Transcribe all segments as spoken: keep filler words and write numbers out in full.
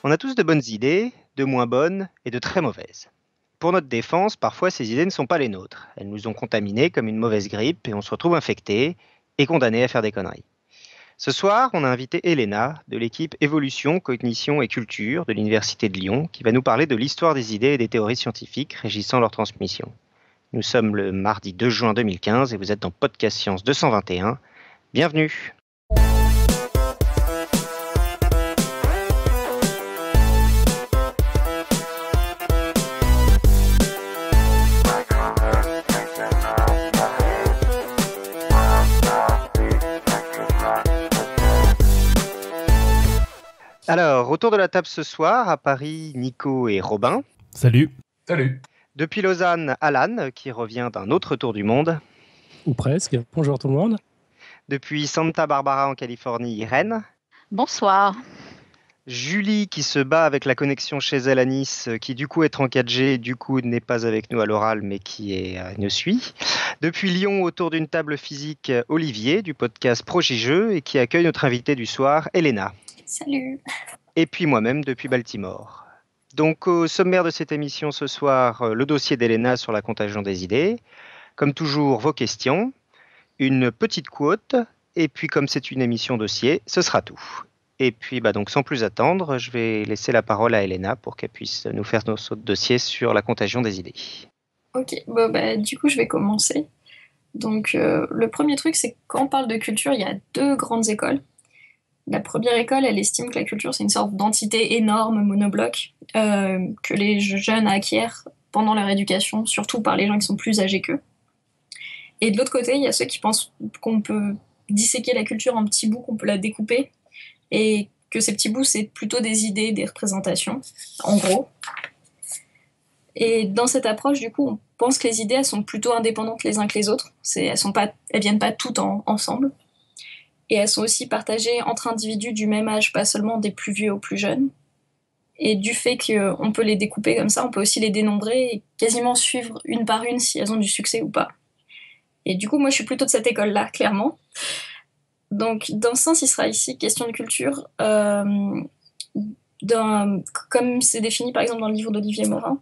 On a tous de bonnes idées, de moins bonnes et de très mauvaises. Pour notre défense, parfois ces idées ne sont pas les nôtres. Elles nous ont contaminés comme une mauvaise grippe et on se retrouve infecté et condamné à faire des conneries. Ce soir, on a invité Elena de l'équipe Évolution, Cognition et Culture de l'Université de Lyon qui va nous parler de l'histoire des idées et des théories scientifiques régissant leur transmission. Nous sommes le mardi deux juin deux mille quinze et vous êtes dans Podcast Science deux cent vingt et un. Bienvenue. Alors, autour de la table ce soir, à Paris, Nico et Robin. Salut. Salut. Depuis Lausanne, Alan, qui revient d'un autre tour du monde. Ou presque. Bonjour tout le monde. Depuis Santa Barbara en Californie, Irène. Bonsoir. Julie, qui se bat avec la connexion chez elle à Nice, qui du coup est en quatre G, du coup n'est pas avec nous à l'oral, mais qui est, euh, nous suit. Depuis Lyon, autour d'une table physique, Olivier, du podcast Projet Jeux, et qui accueille notre invitée du soir, Elena. Salut. Et puis moi-même depuis Baltimore. Donc au sommaire de cette émission ce soir, le dossier d'Elena sur la contagion des idées. Comme toujours, vos questions, une petite quote, et puis comme c'est une émission dossier, ce sera tout. Et puis bah donc sans plus attendre, je vais laisser la parole à Elena pour qu'elle puisse nous faire notre dossier sur la contagion des idées. Ok, bon, bah, du coup je vais commencer. Donc euh, le premier truc, c'est que quand on parle de culture, il y a deux grandes écoles. La première école, elle estime que la culture, c'est une sorte d'entité énorme, monobloc, euh, que les jeunes acquièrent pendant leur éducation, surtout par les gens qui sont plus âgés qu'eux. Et de l'autre côté, il y a ceux qui pensent qu'on peut disséquer la culture en petits bouts, qu'on peut la découper, et que ces petits bouts, c'est plutôt des idées, des représentations, en gros. Et dans cette approche, du coup, on pense que les idées, elles sont plutôt indépendantes les uns que les autres. C'est, elles sont pas, elles viennent pas toutes en, ensemble. Et elles sont aussi partagées entre individus du même âge, pas seulement des plus vieux aux plus jeunes. Et du fait qu'on peut les découper comme ça, on peut aussi les dénombrer et quasiment suivre une par une si elles ont du succès ou pas. Et du coup, moi, je suis plutôt de cette école-là, clairement. Donc, dans ce sens, il sera ici question de culture, euh, d'un, comme c'est défini par exemple dans le livre d'Olivier Morin,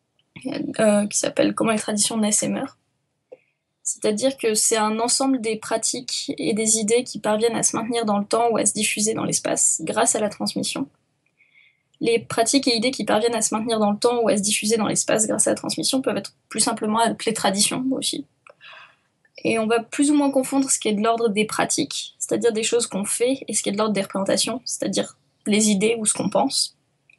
euh, qui s'appelle « Comment les traditions naissent et meurent ». C'est-à-dire que c'est un ensemble des pratiques et des idées qui parviennent à se maintenir dans le temps ou à se diffuser dans l'espace grâce à la transmission. Les pratiques et idées qui parviennent à se maintenir dans le temps ou à se diffuser dans l'espace grâce à la transmission peuvent être plus simplement appelées traditions aussi. Et on va plus ou moins confondre ce qui est de l'ordre des pratiques, c'est-à-dire des choses qu'on fait, et ce qui est de l'ordre des représentations, c'est-à-dire les idées ou ce qu'on pense.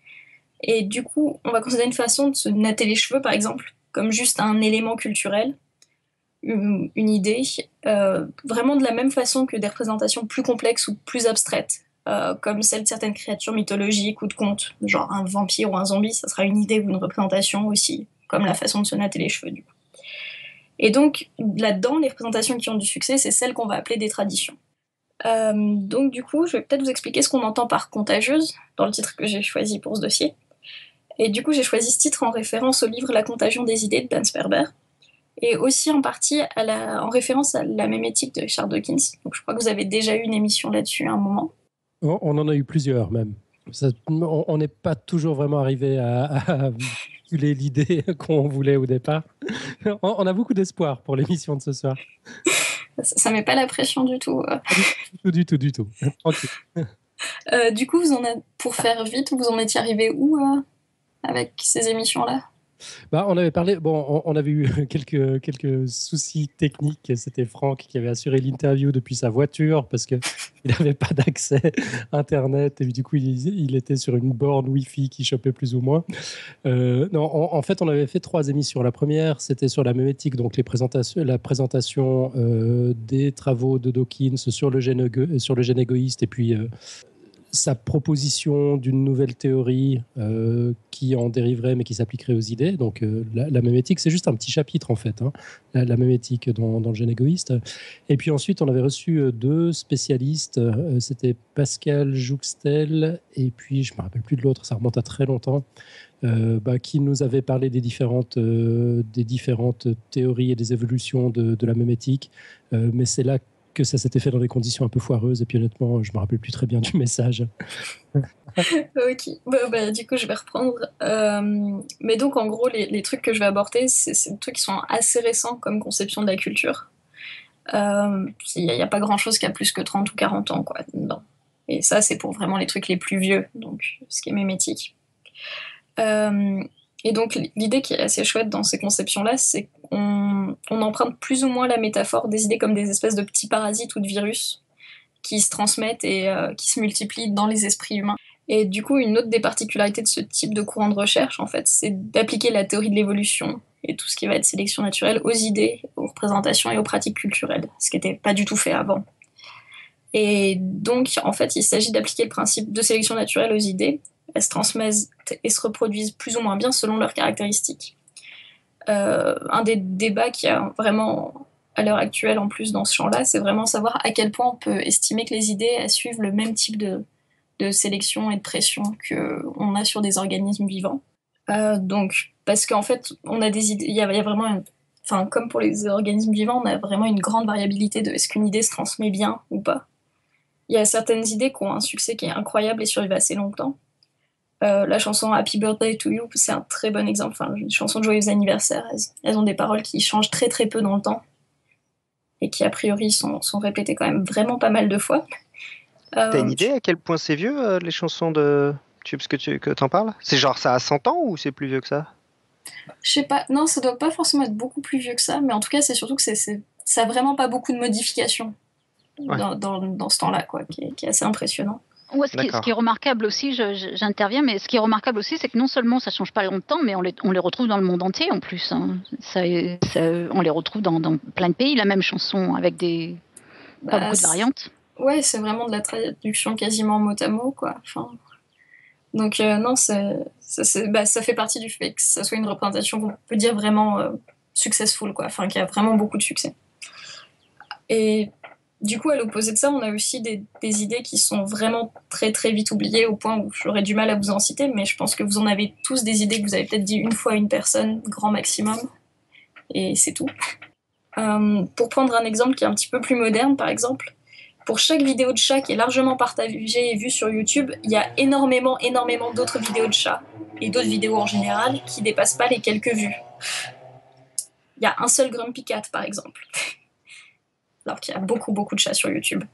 Et du coup, on va considérer une façon de se natter les cheveux, par exemple, comme juste un élément culturel, une, une idée, euh, vraiment de la même façon que des représentations plus complexes ou plus abstraites, euh, comme celles de certaines créatures mythologiques ou de contes, genre un vampire ou un zombie, ça sera une idée ou une représentation aussi, comme la façon de se natter les cheveux, du coup. Et donc, là-dedans, les représentations qui ont du succès, c'est celles qu'on va appeler des traditions. Euh, donc, du coup, je vais peut-être vous expliquer ce qu'on entend par contagieuse, dans le titre que j'ai choisi pour ce dossier. Et du coup, j'ai choisi ce titre en référence au livre La contagion des idées de Dan Sperber, et aussi en partie à la, en référence à la mémétique de Richard Dawkins. Donc, je crois que vous avez déjà eu une émission là-dessus à un moment. On en a eu plusieurs, même. Ça, on n'est pas toujours vraiment arrivé à, à véhiculer l'idée qu'on voulait au départ. On a beaucoup d'espoir pour l'émission de ce soir. Ça ne met pas la pression du tout. Du tout, du tout, du tout. Tranquille. Euh, du coup, vous en êtes, pour faire vite, vous en étiez arrivé où euh, avec ces émissions-là ? Bah, on avait parlé, bon, on, on avait eu quelques, quelques soucis techniques. C'était Franck qui avait assuré l'interview depuis sa voiture parce qu'il n'avait pas d'accès Internet et du coup, il, il était sur une borne Wi-Fi qui chopait plus ou moins. Euh, non, en, en fait, on avait fait trois émissions. La première, c'était sur la mémétique, donc les présentations, la présentation euh, des travaux de Dawkins sur le gène, sur le gène égoïste et puis euh, sa proposition d'une nouvelle théorie euh, qui en dériverait mais qui s'appliquerait aux idées. Donc euh, la, la mémétique, c'est juste un petit chapitre en fait, hein, la, la mémétique dans, dans le gène égoïste. Et puis ensuite, on avait reçu euh, deux spécialistes. Euh, c'était Pascal Jouxtel et puis je ne me rappelle plus de l'autre, ça remonte à très longtemps, euh, bah, qui nous avaient parlé des différentes, euh, des différentes théories et des évolutions de, de la mémétique. Euh, mais c'est là que ça s'était fait dans des conditions un peu foireuses et puis honnêtement je me rappelle plus très bien du message. Ok, bah, bah, du coup je vais reprendre. Euh, mais donc en gros les, les trucs que je vais aborder, c'est c'est des trucs qui sont assez récents comme conception de la culture. Euh, Il n'y a, a pas grand-chose qui a plus que trente ou quarante ans quoi, dedans. Et ça c'est pour vraiment les trucs les plus vieux, donc ce qui est mémétique. Euh, et donc l'idée qui est assez chouette dans ces conceptions-là, c'est qu'on on emprunte plus ou moins la métaphore des idées comme des espèces de petits parasites ou de virus qui se transmettent et euh, qui se multiplient dans les esprits humains. Et du coup, une autre des particularités de ce type de courant de recherche, en fait, c'est d'appliquer la théorie de l'évolution et tout ce qui va être sélection naturelle aux idées, aux représentations et aux pratiques culturelles, ce qui n'était pas du tout fait avant. Et donc, en fait, il s'agit d'appliquer le principe de sélection naturelle aux idées. Elles se transmettent et se reproduisent plus ou moins bien selon leurs caractéristiques. Euh, un des débats qui a vraiment à l'heure actuelle en plus dans ce champ-là, c'est vraiment savoir à quel point on peut estimer que les idées elles suivent le même type de, de sélection et de pression qu'on a sur des organismes vivants. Euh, donc, parce qu'en fait, on a des idées, il y a, il y a vraiment, une, enfin, comme pour les organismes vivants, on a vraiment une grande variabilité de est-ce qu'une idée se transmet bien ou pas. Il y a certaines idées qui ont un succès qui est incroyable et survivent assez longtemps. Euh, la chanson Happy Birthday to You, c'est un très bon exemple. Enfin, une chanson de joyeux anniversaire, elles, elles ont des paroles qui changent très très peu dans le temps et qui a priori sont, sont répétées quand même vraiment pas mal de fois. Euh, T'as une Euh, idée à quel point c'est vieux, euh, les chansons de Tubes que tu que t'en parles? C'est genre ça a cent ans ou c'est plus vieux que ça? Je sais pas, non, ça doit pas forcément être beaucoup plus vieux que ça, mais en tout cas, c'est surtout que c'est, c'est, ça a vraiment pas beaucoup de modifications Ouais. dans, dans, dans ce temps-là, quoi, qui est, qui est assez impressionnant. Ouais, ce, qui, ce qui est remarquable aussi, je, je, j'interviens, mais ce qui est remarquable aussi, c'est que non seulement ça change pas longtemps, mais on les, on les retrouve dans le monde entier en plus. Hein. Ça, ça, on les retrouve dans, dans plein de pays, la même chanson, avec des Bah, pas beaucoup de variantes. Ouais, c'est vraiment de la traduction quasiment mot à mot, quoi. Enfin, donc euh, non, c'est, ça, c'est, bah, ça fait partie du fait que ça soit une représentation qu'on peut dire vraiment euh, successful, quoi. Enfin, qui a vraiment beaucoup de succès. Et du coup, à l'opposé de ça, on a aussi des, des idées qui sont vraiment très très vite oubliées au point où j'aurais du mal à vous en citer, mais je pense que vous en avez tous des idées que vous avez peut-être dit une fois à une personne, grand maximum, et c'est tout. Euh, pour prendre un exemple qui est un petit peu plus moderne, par exemple, pour chaque vidéo de chat qui est largement partagée et vue sur YouTube, il y a énormément, énormément d'autres vidéos de chats, et d'autres vidéos en général, qui dépassent pas les quelques vues. Il y a un seul Grumpy Cat, par exemple. Alors qu'il y a beaucoup, beaucoup de chats sur YouTube.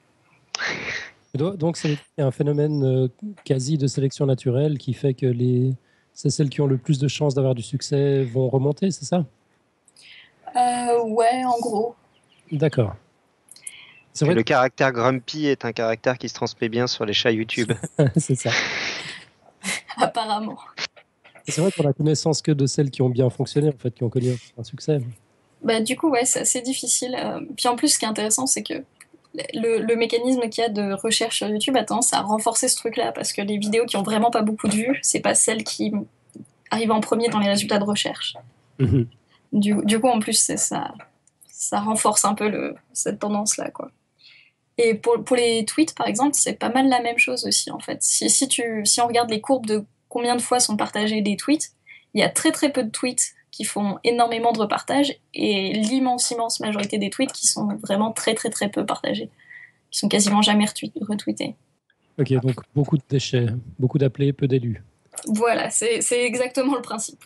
Donc, c'est un phénomène euh, quasi de sélection naturelle qui fait que les... c'est celles qui ont le plus de chances d'avoir du succès vont remonter, c'est ça? Euh, ouais, en gros. D'accord. C'est vrai que le caractère grumpy est un caractère qui se transmet bien sur les chats YouTube. C'est ça. Apparemment. C'est vrai qu'on a connaissance que de celles qui ont bien fonctionné, en fait, qui ont connu un succès. Bah, du coup, ouais, c'est assez difficile. Puis en plus, ce qui est intéressant, c'est que le, le mécanisme qu'il y a de recherche sur YouTube a tendance à renforcer ce truc-là, parce que les vidéos qui ont vraiment pas beaucoup de vues, c'est pas celles qui arrivent en premier dans les résultats de recherche. Mmh. Du, du coup, en plus, c'est ça, ça renforce un peu le, cette tendance-là, quoi. Et pour, pour les tweets, par exemple, c'est pas mal la même chose aussi, en fait. Si, si, tu, si on regarde les courbes de combien de fois sont partagés des tweets, il y a très très peu de tweets qui font énormément de repartages et l'immense, immense majorité des tweets qui sont vraiment très très très peu partagés, qui sont quasiment jamais retweetés. Ok, donc beaucoup de déchets, beaucoup d'appelés, peu d'élus. Voilà, c'est, c'est exactement le principe.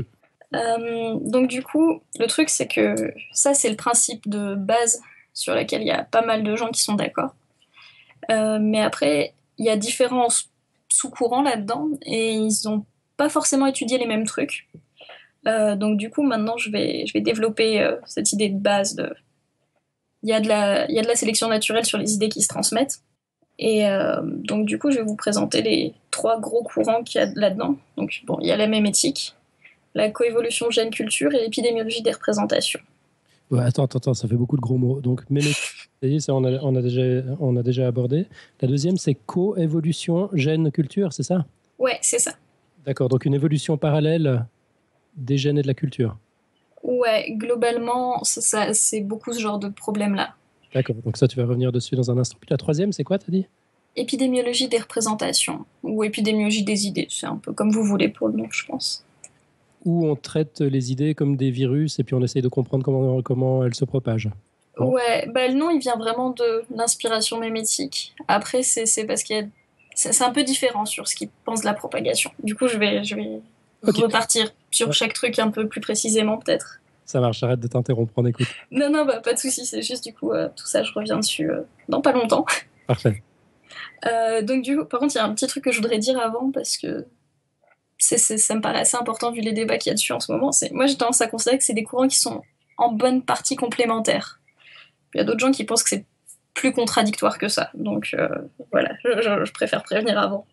euh, donc du coup, le truc c'est que ça c'est le principe de base sur lequel il y a pas mal de gens qui sont d'accord. Euh, mais après, il y a différents sous-courants là-dedans et ils n'ont pas forcément étudié les mêmes trucs. Euh, donc du coup, maintenant, je vais, je vais développer euh, cette idée de base. De... Il, y a de la, il y a de la sélection naturelle sur les idées qui se transmettent. Et euh, donc du coup, je vais vous présenter les trois gros courants qu'il y a là-dedans. Donc bon, il y a la mémétique, la coévolution gène-culture et l'épidémiologie des représentations. Ouais, attends, attends, attends, ça fait beaucoup de gros mots. Donc mémétique, ça, on, a, on, a déjà, on a déjà abordé. La deuxième, c'est coévolution gène-culture, c'est ça? Ouais, c'est ça. D'accord, donc une évolution parallèle des gènes et de la culture. Ouais, globalement, c'est, ça, c'est beaucoup ce genre de problème-là. D'accord, donc ça, tu vas revenir dessus dans un instant. Puis la troisième, c'est quoi, t'as dit? Épidémiologie des représentations, ou épidémiologie des idées, c'est un peu comme vous voulez pour le nom, je pense. Où on traite les idées comme des virus et puis on essaye de comprendre comment, comment elles se propagent. Bon. Ouais, bah, le nom, il vient vraiment de l'inspiration mémétique. Après, c'est, c'est parce qu'il y a c'est, c'est un peu différent sur ce qu'ils pensent de la propagation. Du coup, je vais, je vais okay. repartir sur ouais. chaque truc un peu plus précisément, peut-être. Ça marche, j'arrête de t'interrompre, on écoute. Non, non, bah, pas de souci, c'est juste du coup, euh, tout ça, je reviens dessus euh, dans pas longtemps. Parfait. Euh, donc, du coup, par contre, il y a un petit truc que je voudrais dire avant, parce que c'est, c'est, ça me paraît assez important vu les débats qu'il y a dessus en ce moment. C'est, moi, j'ai tendance à considérer que c'est des courants qui sont en bonne partie complémentaires. Il y a d'autres gens qui pensent que c'est plus contradictoire que ça. Donc, euh, voilà, je, je, je préfère prévenir avant.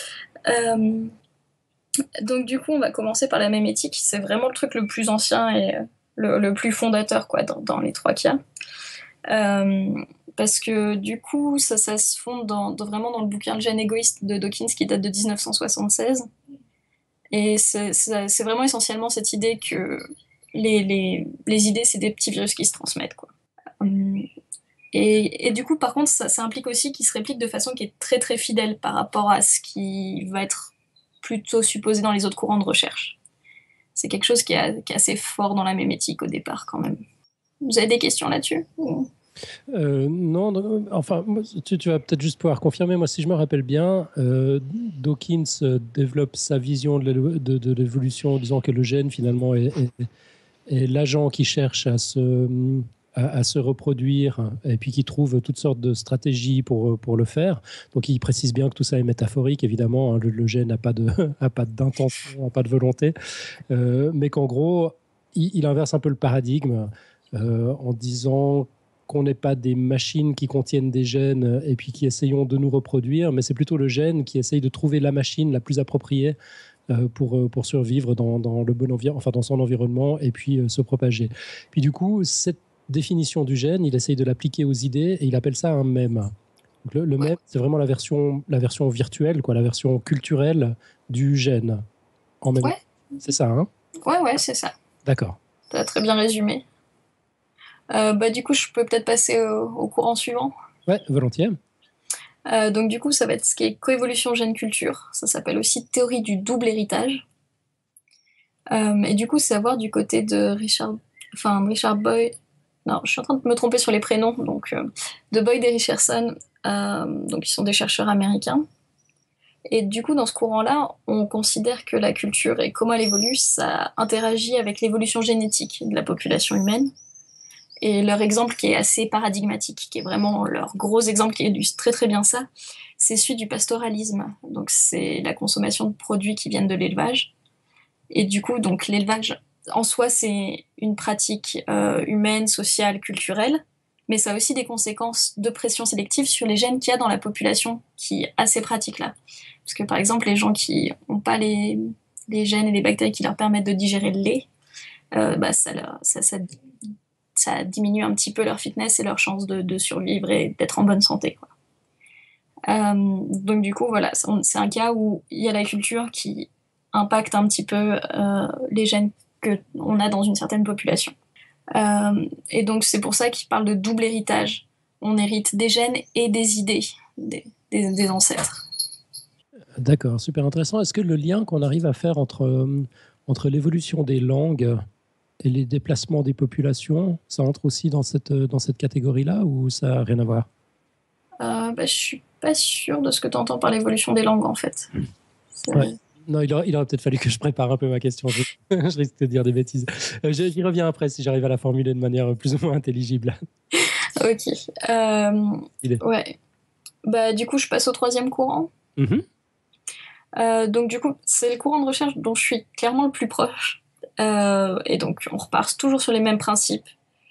Euh, donc, du coup, on va commencer par la mémétique. C'est vraiment le truc le plus ancien et le, le plus fondateur, quoi, dans, dans les trois cas. Euh, parce que, du coup, ça, ça se fonde dans, dans, vraiment dans le bouquin Le gène égoïste de Dawkins, qui date de dix-neuf cent soixante-seize. Et c'est, c'est, c'est vraiment essentiellement cette idée que les, les, les idées, c'est des petits virus qui se transmettent, quoi. Hum, Et, et du coup, par contre, ça, ça implique aussi qu'il se réplique de façon qui est très très fidèle par rapport à ce qui va être plutôt supposé dans les autres courants de recherche. C'est quelque chose qui est, qui est assez fort dans la mémétique au départ quand même. Vous avez des questions là-dessus ? euh, Non, non, enfin, tu, tu vas peut-être juste pouvoir confirmer. Moi, si je me rappelle bien, euh, Dawkins développe sa vision de, de, de l'évolution en disant que le gène, finalement, est, est, est l'agent qui cherche à se... À, à se reproduire et puis qui trouve toutes sortes de stratégies pour, pour le faire. Donc, il précise bien que tout ça est métaphorique, évidemment. Hein, le, le gène n'a pas, de, a pas d'intention, n'a pas de volonté. Euh, mais qu'en gros, il, il inverse un peu le paradigme euh, en disant qu'on n'est pas des machines qui contiennent des gènes et puis qui essayons de nous reproduire, mais c'est plutôt le gène qui essaye de trouver la machine la plus appropriée euh, pour, pour survivre dans, dans, le bon envi- enfin, dans son environnement et puis euh, se propager. Puis du coup, cette définition du gène, il essaye de l'appliquer aux idées et il appelle ça un mème. Donc le, le mème, c'est vraiment la version, la version virtuelle, quoi, la version culturelle du gène. En même... Ouais. C'est ça, hein ? Ouais, ouais, c'est ça. D'accord. Tu as très bien résumé. Euh, bah, du coup, je peux peut-être passer au, au courant suivant. Ouais, volontiers. Euh, donc du coup, ça va être ce qui est coévolution gène-culture. Ça s'appelle aussi théorie du double héritage. Euh, et du coup, c'est à voir du côté de Richard, enfin Richard Boyd. Non, je suis en train de me tromper sur les prénoms, donc euh, de Boyd et Richardson, euh, donc ils sont des chercheurs américains. Et du coup, dans ce courant-là, on considère que la culture et comment elle évolue, ça interagit avec l'évolution génétique de la population humaine. Et leur exemple qui est assez paradigmatique, qui est vraiment leur gros exemple qui illustre très très bien ça, c'est celui du pastoralisme. Donc c'est la consommation de produits qui viennent de l'élevage. Et du coup, donc l'élevage en soi, c'est une pratique euh, humaine, sociale, culturelle, mais ça a aussi des conséquences de pression sélective sur les gènes qu'il y a dans la population qui a ces pratiques-là. Parce que par exemple, les gens qui n'ont pas les, les gènes et les bactéries qui leur permettent de digérer le lait, euh, bah, ça, leur, ça, ça, ça diminue un petit peu leur fitness et leur chance de, de survivre et d'être en bonne santé, quoi. Euh, donc du coup, voilà, c'est un cas où il y a la culture qui impacte un petit peu euh, les gènes qu'on a dans une certaine population. Euh, et donc c'est pour ça qu'il parle de double héritage. On hérite des gènes et des idées des, des, des ancêtres. D'accord, super intéressant. Est-ce que le lien qu'on arrive à faire entre, euh, entre l'évolution des langues et les déplacements des populations, ça entre aussi dans cette, dans cette catégorie-là ou ça n'a rien à voir ? euh, bah, Je ne suis pas sûre de ce que tu entends par l'évolution des langues en fait. Ouais. Non, il aurait, il aurait peut-être fallu que je prépare un peu ma question. Je, je risque de dire des bêtises. Euh, j'y reviens après si j'arrive à la formuler de manière plus ou moins intelligible. Ok. Euh, ouais. Bah, du coup, je passe au troisième courant. Mm-hmm. Euh, donc, du coup, c'est le courant de recherche dont je suis clairement le plus proche. Euh, et donc, on repart toujours sur les mêmes principes.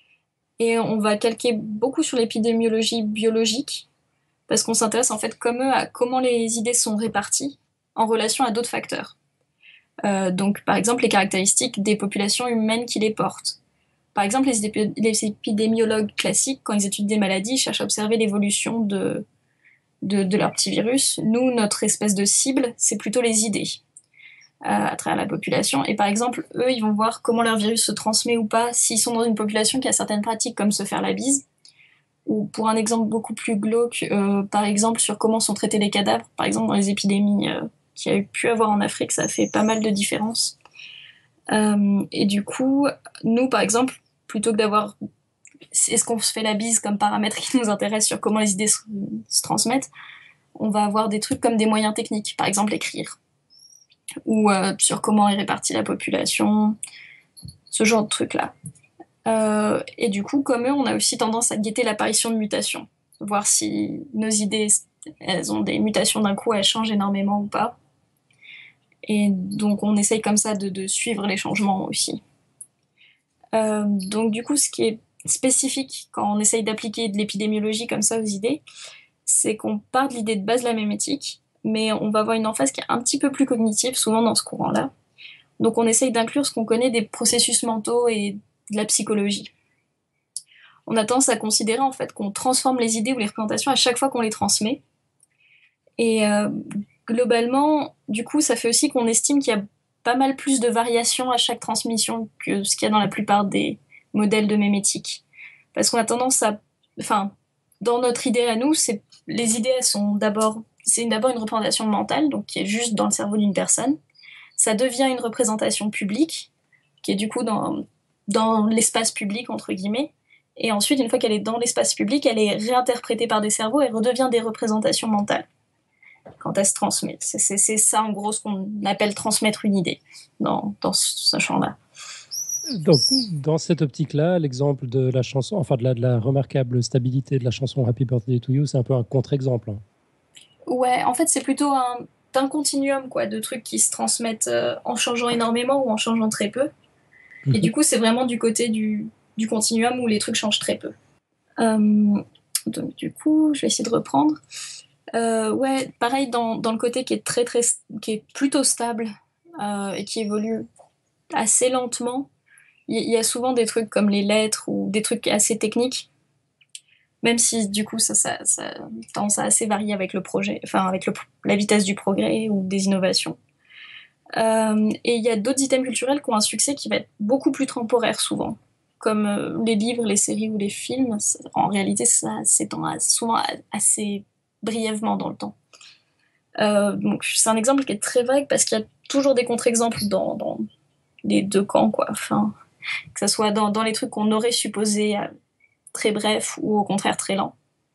Et on va calquer beaucoup sur l'épidémiologie biologique, parce qu'on s'intéresse en fait comme eux à comment les idées sont réparties en relation à d'autres facteurs. Euh, donc, par exemple, les caractéristiques des populations humaines qui les portent. Par exemple, les, épid- les épidémiologues classiques, quand ils étudient des maladies, cherchent à observer l'évolution de, de, de leur petit virus. Nous, notre espèce de cible, c'est plutôt les idées euh, à travers la population. Et par exemple, eux, ils vont voir comment leur virus se transmet ou pas s'ils sont dans une population qui a certaines pratiques comme se faire la bise. Ou pour un exemple beaucoup plus glauque, euh, par exemple, sur comment sont traités les cadavres, par exemple dans les épidémies euh, qu'il y a pu avoir en Afrique, ça fait pas mal de différences. Euh, et du coup, nous, par exemple, plutôt que d'avoir est-ce qu'on se fait la bise comme paramètre qui nous intéresse sur comment les idées se, se transmettent, on va avoir des trucs comme des moyens techniques, par exemple écrire, ou euh, sur comment est répartie la population, ce genre de trucs-là. Euh, et du coup, comme eux, on a aussi tendance à guetter l'apparition de mutations, voir si nos idées, elles ont des mutations d'un coup, elles changent énormément ou pas. Et donc, on essaye comme ça de, de suivre les changements aussi. Euh, donc, du coup, ce qui est spécifique quand on essaye d'appliquer de l'épidémiologie comme ça aux idées, c'est qu'on part de l'idée de base de la mémétique, mais on va avoir une emphase qui est un petit peu plus cognitive, souvent dans ce courant-là. Donc, on essaye d'inclure ce qu'on connaît des processus mentaux et de la psychologie. On a tendance à considérer en fait qu'on transforme les idées ou les représentations à chaque fois qu'on les transmet. Et euh, globalement, du coup, ça fait aussi qu'on estime qu'il y a pas mal plus de variations à chaque transmission que ce qu'il y a dans la plupart des modèles de mémétique. Parce qu'on a tendance à... Enfin, dans notre idée à nous, c'est, les idées, elles sont d'abord... C'est d'abord une représentation mentale, donc qui est juste dans le cerveau d'une personne. Ça devient une représentation publique, qui est du coup dans, dans l'espace public, entre guillemets. Et ensuite, une fois qu'elle est dans l'espace public, elle est réinterprétée par des cerveaux et redevient des représentations mentales quand elle se transmet. C'est, c'est, c'est ça, en gros, ce qu'on appelle transmettre une idée dans, dans ce champ-là. Donc, dans cette optique-là, l'exemple de la chanson, enfin de la, de la remarquable stabilité de la chanson Happy Birthday to You, c'est un peu un contre-exemple. Ouais, en fait, c'est plutôt un, un continuum quoi, de trucs qui se transmettent euh, en changeant énormément ou en changeant très peu. Mm-hmm. Et du coup, c'est vraiment du côté du, du continuum où les trucs changent très peu. Euh, donc, du coup, je vais essayer de reprendre. Euh, ouais, pareil, dans, dans le côté qui est, très, très, qui est plutôt stable euh, et qui évolue assez lentement, il y, y a souvent des trucs comme les lettres ou des trucs assez techniques. Même si du coup ça, ça, ça tendance à assez varier avec le projet, enfin avec le, la vitesse du progrès ou des innovations. Euh, et il y a d'autres items culturels qui ont un succès qui va être beaucoup plus temporaire souvent, comme euh, les livres, les séries ou les films. En réalité, ça s'étend souvent assez brièvement dans le temps. Euh, donc c'est un exemple qui est très vague parce qu'il y a toujours des contre-exemples dans, dans les deux camps, quoi. Enfin, que ce soit dans, dans les trucs qu'on aurait supposés très bref ou au contraire très lent.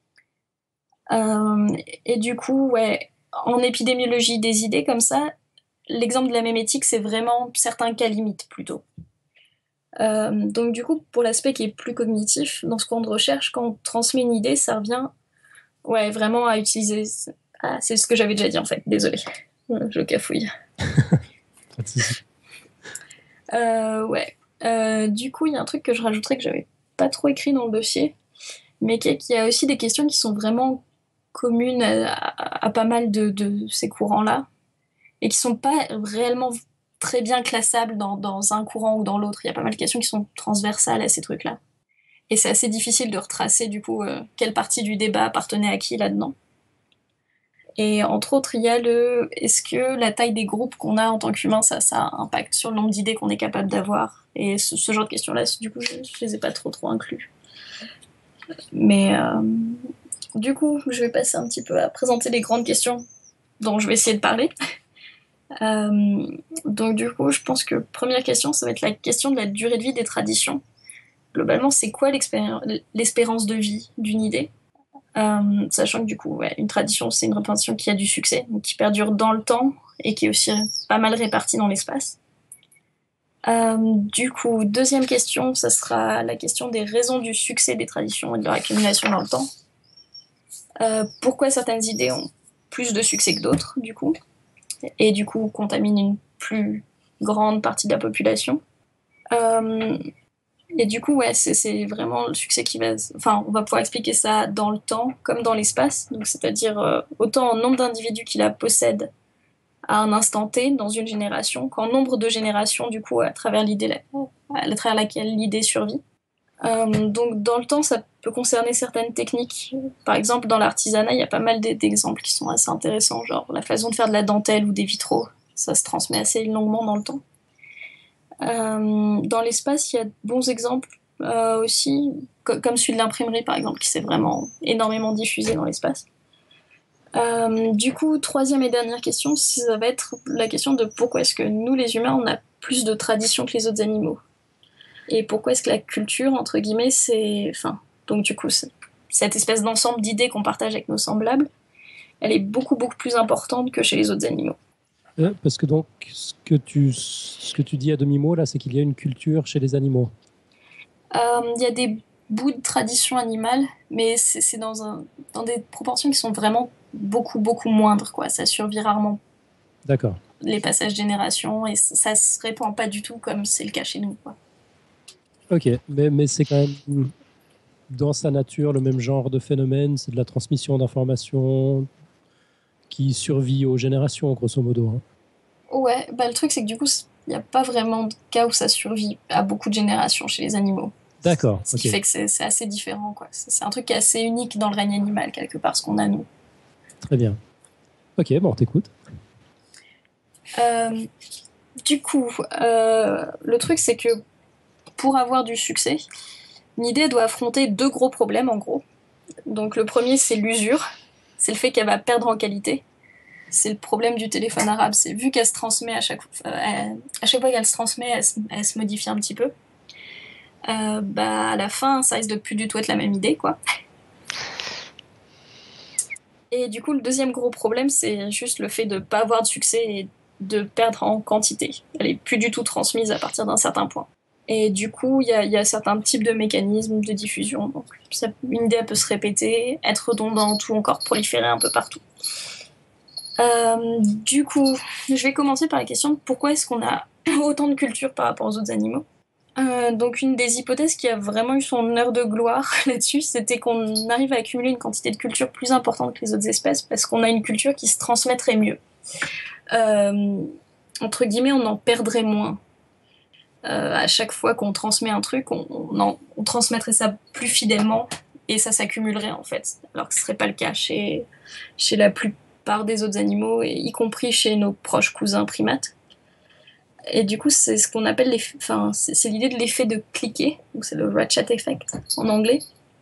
Euh, et du coup, ouais, en épidémiologie des idées comme ça, l'exemple de la mémétique, c'est vraiment certains cas limites plutôt. Euh, donc du coup, pour l'aspect qui est plus cognitif, dans ce cours de recherche, quand on transmet une idée, ça revient ouais, vraiment à utiliser... Ah, c'est ce que j'avais déjà dit en fait, désolée, je cafouille. euh, ouais. Euh, du coup, il y a un truc que je rajouterais que j'avais pas trop écrit dans le dossier, mais qu'il y a aussi des questions qui sont vraiment communes à, à, à pas mal de, de ces courants-là, et qui sont pas réellement très bien classables dans, dans un courant ou dans l'autre. Il y a pas mal de questions qui sont transversales à ces trucs-là. Et c'est assez difficile de retracer, du coup, euh, quelle partie du débat appartenait à qui là-dedans. Et entre autres, il y a le... Est-ce que la taille des groupes qu'on a en tant qu'humain, ça, ça a un impact sur le nombre d'idées qu'on est capable d'avoir? Et ce, ce genre de questions-là, du coup, je, je les ai pas trop, trop inclus. Mais euh, du coup, je vais passer un petit peu à présenter les grandes questions dont je vais essayer de parler. Euh, donc du coup, je pense que première question, ça va être la question de la durée de vie des traditions. Globalement, c'est quoi l'espérance de vie d'une idée? Euh, sachant que du coup, ouais, une tradition, c'est une représentation qui a du succès, donc qui perdure dans le temps et qui est aussi pas mal répartie dans l'espace. Euh, du coup, deuxième question, ça sera la question des raisons du succès des traditions et de leur accumulation dans le temps. Euh, pourquoi certaines idées ont plus de succès que d'autres, du coup, et du coup contaminent une plus grande partie de la population. Euh, et du coup, ouais, c'est, c'est vraiment le succès qui va... Enfin, on va pouvoir expliquer ça dans le temps comme dans l'espace, donc c'est-à-dire euh, autant en nombre d'individus qui la possèdent à un instant T dans une génération, qu'en nombre de générations, du coup, à travers, l'idée, à travers laquelle l'idée survit. Euh, donc, dans le temps, ça peut concerner certaines techniques. Par exemple, dans l'artisanat, il y a pas mal d'exemples qui sont assez intéressants, genre la façon de faire de la dentelle ou des vitraux. Ça se transmet assez longuement dans le temps. Euh, dans l'espace, il y a de bons exemples euh, aussi, co- comme celui de l'imprimerie, par exemple, qui s'est vraiment énormément diffusé dans l'espace. Euh, du coup, troisième et dernière question, ça va être la question de pourquoi est-ce que nous, les humains, on a plus de traditions que les autres animaux. Et pourquoi est-ce que la culture, entre guillemets, c'est... Enfin, donc du coup, c'est cette espèce d'ensemble d'idées qu'on partage avec nos semblables. elle est beaucoup, beaucoup plus importante que chez les autres animaux. Euh, parce que donc, ce que tu, ce que tu dis à demi-mot, là, c'est qu'il y a une culture chez les animaux. Il euh, y a des bouts de tradition animale, mais c'est, c'est dans, un, dans des proportions qui sont vraiment beaucoup, beaucoup moindres, quoi. Ça survit rarement. D'accord. Les passages de génération, et ça ne se répand pas du tout comme c'est le cas chez nous, quoi. Ok, mais, mais c'est quand même dans sa nature le même genre de phénomène, c'est de la transmission d'informations qui survit aux générations, grosso modo. Hein. Ouais, bah le truc c'est que du coup, il n'y a pas vraiment de cas où ça survit à beaucoup de générations chez les animaux. D'accord. Ce qui okay. fait que c'est, c'est assez différent, quoi. C'est, c'est un truc qui est assez unique dans le règne animal, quelque part, ce qu'on a nous. Très bien. Ok, bon, on t'écoute. Euh, du coup, euh, le truc c'est que pour avoir du succès, une idée doit affronter deux gros problèmes, en gros. Donc le premier, c'est l'usure. C'est le fait qu'elle va perdre en qualité. C'est le problème du téléphone arabe. C'est vu qu'elle se transmet à chaque, euh, à chaque fois qu'elle se transmet, elle se, elle se modifie un petit peu. Euh, bah, à la fin, ça risque de plus du tout être la même idée, quoi. Et du coup, le deuxième gros problème, c'est juste le fait de ne pas avoir de succès et de perdre en quantité. Elle est plus du tout transmise à partir d'un certain point. Et du coup, il y a, y a certains types de mécanismes de diffusion. Donc, ça, une idée peut se répéter, être redondante ou encore proliférer un peu partout. Euh, du coup, je vais commencer par la question de pourquoi est-ce qu'on a autant de culture par rapport aux autres animaux. Euh, donc une des hypothèses qui a vraiment eu son heure de gloire là-dessus, c'était qu'on arrive à accumuler une quantité de culture plus importante que les autres espèces parce qu'on a une culture qui se transmettrait mieux. Euh, entre guillemets, on en perdrait moins. Euh, à chaque fois qu'on transmet un truc, on, on, en, on transmettrait ça plus fidèlement et ça s'accumulerait en fait. Alors que ce ne serait pas le cas chez, chez la plupart des autres animaux, et y compris chez nos proches cousins primates. Et du coup, c'est ce qu'on appelle les, enfin, c'est, c'est l'idée de l'effet de cliquet, donc c'est le ratchet effect en anglais.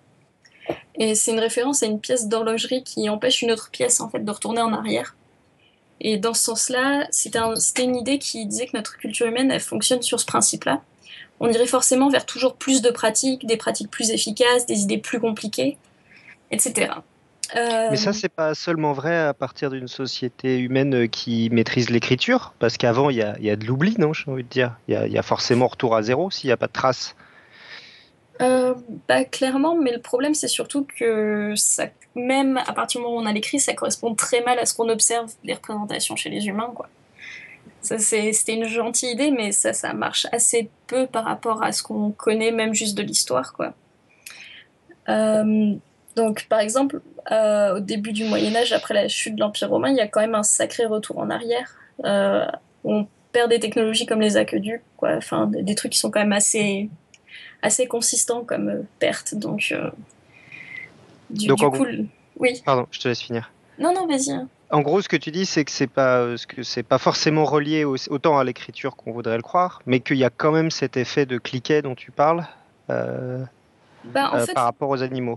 Et c'est une référence à une pièce d'horlogerie qui empêche une autre pièce en fait de retourner en arrière. Et dans ce sens-là, c'était, un, c'était une idée qui disait que notre culture humaine, elle fonctionne sur ce principe-là. On irait forcément vers toujours plus de pratiques, des pratiques plus efficaces, des idées plus compliquées, et cetera. Euh... Mais ça, c'est pas seulement vrai à partir d'une société humaine qui maîtrise l'écriture, parce qu'avant, il y a, y a de l'oubli, non, j'ai envie de dire. Il y a, y a forcément retour à zéro s'il n'y a pas de traces. Euh, bah, clairement, mais le problème, c'est surtout que ça, même à partir du moment où on a l'écrit, ça correspond très mal à ce qu'on observe des représentations chez les humains, quoi. Ça, c'est, c'était une gentille idée, mais ça, ça marche assez peu par rapport à ce qu'on connaît, même juste de l'histoire, quoi. Euh, donc, par exemple, euh, au début du Moyen-Âge, après la chute de l'Empire romain, il y a quand même un sacré retour en arrière. Euh, on perd des technologies comme les aqueducs, quoi. Enfin, des, des trucs qui sont quand même assez... assez consistant comme euh, perte, donc euh, du, donc du en coup, gros... oui. Pardon, je te laisse finir. Non, non, vas-y. En gros, ce que tu dis, c'est que c'est pas, ce que c'est pas forcément relié au, autant à l'écriture qu'on voudrait le croire, mais qu'il y a quand même cet effet de cliquet dont tu parles euh, bah, en euh, fait, par rapport aux animaux.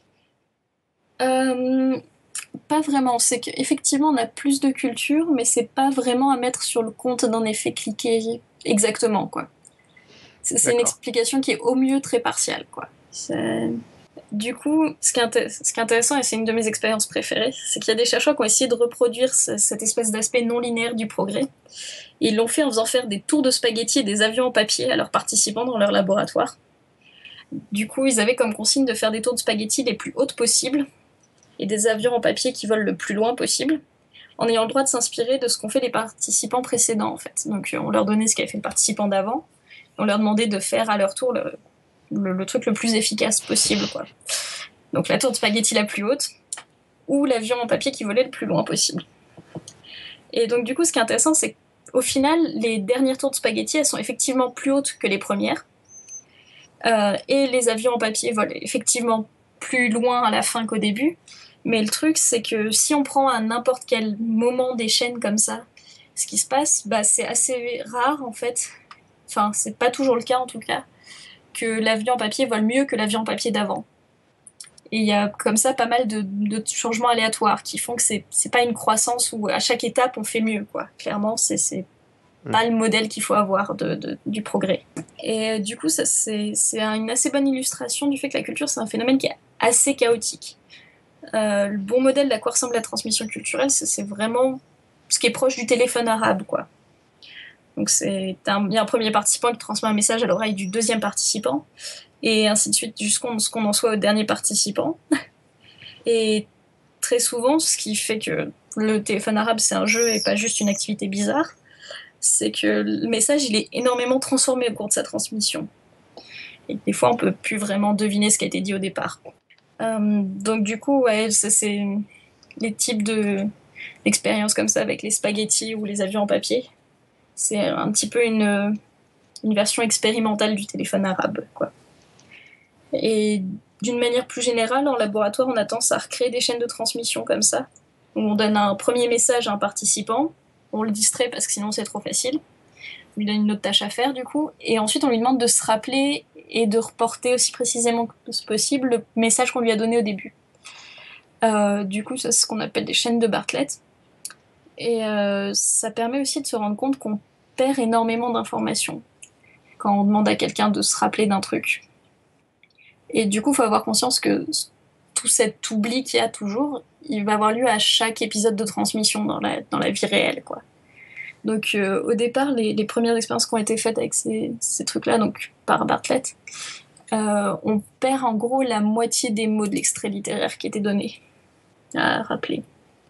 Euh, pas vraiment. C'est qu'effectivement, on a plus de culture, mais c'est pas vraiment à mettre sur le compte d'un effet cliquet exactement, quoi. C'est, c'est une explication qui est au mieux très partielle, quoi. C'est... Du coup, ce qui, est intér- ce qui est intéressant, et c'est une de mes expériences préférées, c'est qu'il y a des chercheurs qui ont essayé de reproduire ce, cette espèce d'aspect non linéaire du progrès. Et ils l'ont fait en faisant faire des tours de spaghettis et des avions en papier à leurs participants dans leur laboratoire. Du coup, ils avaient comme consigne de faire des tours de spaghettis les plus hautes possibles et des avions en papier qui volent le plus loin possible, en ayant le droit de s'inspirer de ce qu'ont fait les participants précédents, en fait. Donc, on leur donnait ce qu'avait fait le participant d'avant, et on leur demandait de faire à leur tour le... Le, le truc le plus efficace possible, quoi. Donc la tour de spaghetti la plus haute, ou l'avion en papier qui volait le plus loin possible. Et donc du coup, ce qui est intéressant, c'est qu'au final, les dernières tours de spaghetti, elles sont effectivement plus hautes que les premières, euh, et les avions en papier volent effectivement plus loin à la fin qu'au début, mais le truc, c'est que si on prend à n'importe quel moment des chaînes comme ça, ce qui se passe, bah, c'est assez rare, en fait, enfin, c'est pas toujours le cas, en tout cas, que l'avion en papier vole mieux que l'avion en papier d'avant. Et il y a comme ça pas mal de, de changements aléatoires qui font que c'est, c'est pas une croissance où à chaque étape on fait mieux, quoi. Clairement, c'est, c'est mmh. pas le modèle qu'il faut avoir de, de, du progrès. Et euh, du coup, ça, c'est, c'est une assez bonne illustration du fait que la culture, c'est un phénomène qui est assez chaotique. Euh, le bon modèle d'à quoi ressemble la transmission culturelle, c'est, c'est vraiment ce qui est proche du téléphone arabe, quoi. Donc c'est un, il y a un premier participant qui transmet un message à l'oreille du deuxième participant, et ainsi de suite jusqu'à ce qu'on en soit au dernier participant. Et très souvent, ce qui fait que le téléphone arabe c'est un jeu et pas juste une activité bizarre, c'est que le message il est énormément transformé au cours de sa transmission. Et des fois, on peut plus vraiment deviner ce qui a été dit au départ. Euh, donc du coup, ouais, c'est, c'est les types de d'expériences comme ça avec les spaghettis ou les avions en papier. C'est un petit peu une, une version expérimentale du téléphone arabe, quoi. Et d'une manière plus générale, en laboratoire, on a tendance à recréer des chaînes de transmission comme ça, où on donne un premier message à un participant, on le distrait parce que sinon c'est trop facile, on lui donne une autre tâche à faire du coup, et ensuite on lui demande de se rappeler et de reporter aussi précisément que possible le message qu'on lui a donné au début. Euh, du coup, ça c'est ce qu'on appelle des chaînes de Bartlett. Et euh, ça permet aussi de se rendre compte qu'on perd énormément d'informations quand on demande à quelqu'un de se rappeler d'un truc. Et du coup, il faut avoir conscience que tout cet oubli qu'il y a toujours, il va avoir lieu à chaque épisode de transmission dans la, dans la vie réelle, quoi. Donc euh, au départ, les, les premières expériences qui ont été faites avec ces, ces trucs-là, donc par Bartlett, euh, on perd en gros la moitié des mots de l'extrait littéraire qui était donné à rappeler.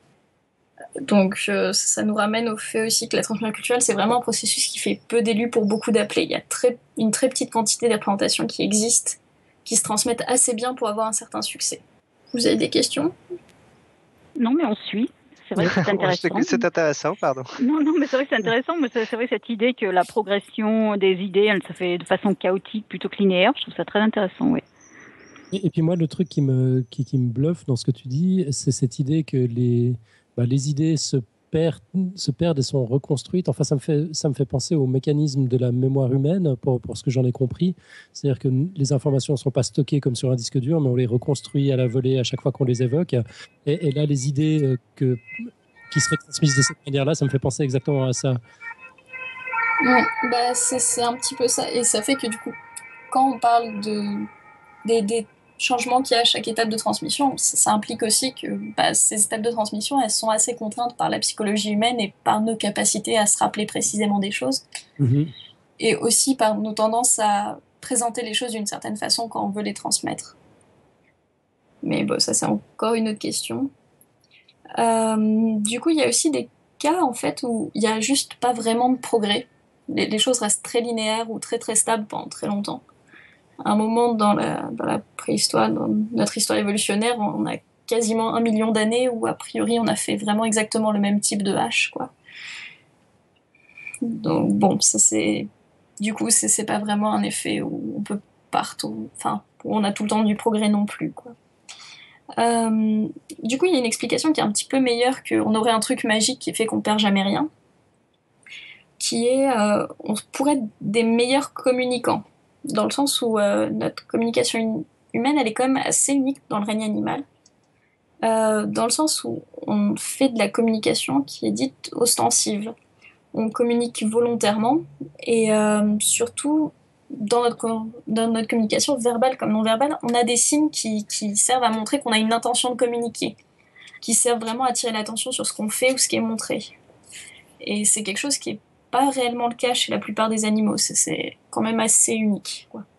Donc euh, ça nous ramène au fait aussi que la transmission culturelle, c'est vraiment un processus qui fait peu d'élus pour beaucoup d'appelés. Il y a très, une très petite quantité d'implémentations qui existent, qui se transmettent assez bien pour avoir un certain succès. Vous avez des questions ? Non, mais on suit. C'est vrai que c'est intéressant. C'est intéressant, pardon. Non, non, mais c'est vrai que c'est intéressant. Mais c'est, c'est vrai cette idée que la progression des idées, elle se fait de façon chaotique plutôt que linéaire. Je trouve ça très intéressant, oui. Et, et puis moi, le truc qui me, qui, qui me bluffe dans ce que tu dis, c'est cette idée que les, bah, les idées se perdent, se perdent et sont reconstruites. Enfin, ça me fait, ça me fait penser au mécanisme de la mémoire humaine, pour, pour ce que j'en ai compris. C'est-à-dire que les informations ne sont pas stockées comme sur un disque dur, mais on les reconstruit à la volée à chaque fois qu'on les évoque. Et, et là, les idées que, qui seraient transmises de cette manière-là, ça me fait penser exactement à ça. Ouais, bah c'est, c'est un petit peu ça. Et ça fait que du coup, quand on parle de, des, des changements qu'il y a à chaque étape de transmission, ça, ça implique aussi que bah, ces étapes de transmission, elles sont assez contraintes par la psychologie humaine et par nos capacités à se rappeler précisément des choses. Mmh. Et aussi par nos tendances à présenter les choses d'une certaine façon quand on veut les transmettre. Mais bon, ça c'est encore une autre question. Euh, du coup, il y a aussi des cas en fait où il n'y a juste pas vraiment de progrès. Les, les choses restent très linéaires ou très très stables pendant très longtemps. À un moment dans la, dans la préhistoire, dans notre histoire évolutionnaire, on a quasiment un million d'années où a priori on a fait vraiment exactement le même type de hache, quoi. Donc bon, ça c'est, du coup c'est, c'est pas vraiment un effet où on peut partout, enfin où on a tout le temps du progrès non plus, quoi. Euh, du coup il y a une explication qui est un petit peu meilleure qu'on aurait un truc magique qui fait qu'on perd jamais rien, qui est euh, on pourrait être des meilleurs communicants. Dans le sens où euh, notre communication humaine, elle est quand même assez unique dans le règne animal. Euh, dans le sens où on fait de la communication qui est dite ostensive. On communique volontairement et euh, surtout dans notre, dans notre communication verbale comme non verbale, on a des signes qui, qui servent à montrer qu'on a une intention de communiquer, qui servent vraiment à attirer l'attention sur ce qu'on fait ou ce qui est montré. Et c'est quelque chose qui est pas réellement le cas chez la plupart des animaux, c'est, c'est quand même assez unique, quoi.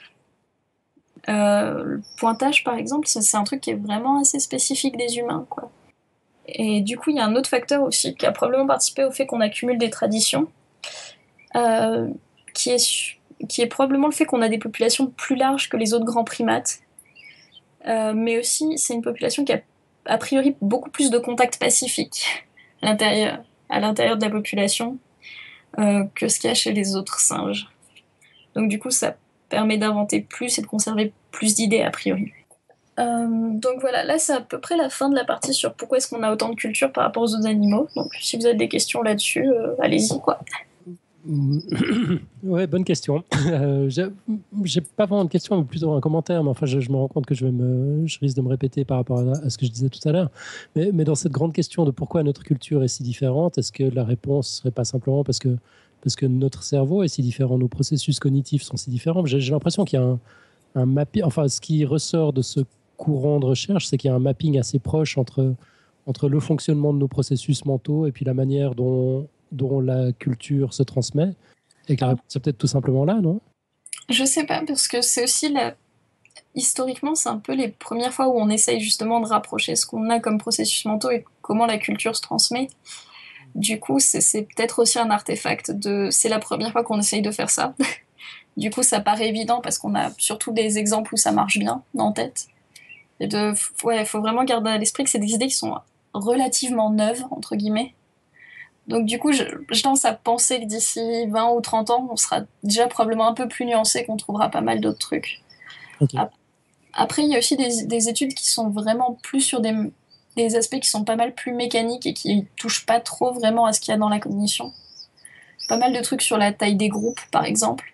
Euh, le pointage par exemple, c'est, c'est un truc qui est vraiment assez spécifique des humains, quoi. Et du coup il y a un autre facteur aussi qui a probablement participé au fait qu'on accumule des traditions, euh, qui, est, qui est probablement le fait qu'on a des populations plus larges que les autres grands primates, euh, mais aussi c'est une population qui a a priori beaucoup plus de contacts pacifiques à l'intérieur, à l'intérieur de la population Euh, que ce qu'il y a chez les autres singes. Donc du coup, ça permet d'inventer plus et de conserver plus d'idées a priori. Euh, donc voilà, là c'est à peu près la fin de la partie sur pourquoi est-ce qu'on a autant de culture par rapport aux autres animaux. Donc si vous avez des questions là-dessus, euh, allez-y, quoi. Ouais, bonne question. Euh, j'ai, j'ai pas vraiment de question, mais plutôt un commentaire. Mais enfin, je, je me rends compte que je, vais me, je risque de me répéter par rapport à, à ce que je disais tout à l'heure. Mais, mais dans cette grande question de pourquoi notre culture est si différente, est-ce que la réponse serait pas simplement parce que, parce que notre cerveau est si différent, nos processus cognitifs sont si différents? J'ai, j'ai l'impression qu'il y a un, un mapping. Enfin, ce qui ressort de ce courant de recherche, c'est qu'il y a un mapping assez proche entre, entre le fonctionnement de nos processus mentaux et puis la manière dont, dont la culture se transmet. Et que la réponse est peut-être tout simplement là, non? Je sais pas, parce que c'est aussi la... historiquement, c'est un peu les premières fois où on essaye justement de rapprocher ce qu'on a comme processus mentaux et comment la culture se transmet. Du coup, c'est, c'est peut-être aussi un artefact de... C'est la première fois qu'on essaye de faire ça. Du coup, ça paraît évident parce qu'on a surtout des exemples où ça marche bien en tête. Et de... Ouais, faut vraiment garder à l'esprit que c'est des idées qui sont relativement neuves, entre guillemets. Donc du coup, je, je tendance à penser que d'ici vingt ou trente ans, on sera déjà probablement un peu plus nuancé, qu'on trouvera pas mal d'autres trucs. Okay. Après, il y a aussi des, des études qui sont vraiment plus sur des, des aspects qui sont pas mal plus mécaniques et qui touchent pas trop vraiment à ce qu'il y a dans la cognition. Pas mal de trucs sur la taille des groupes, par exemple,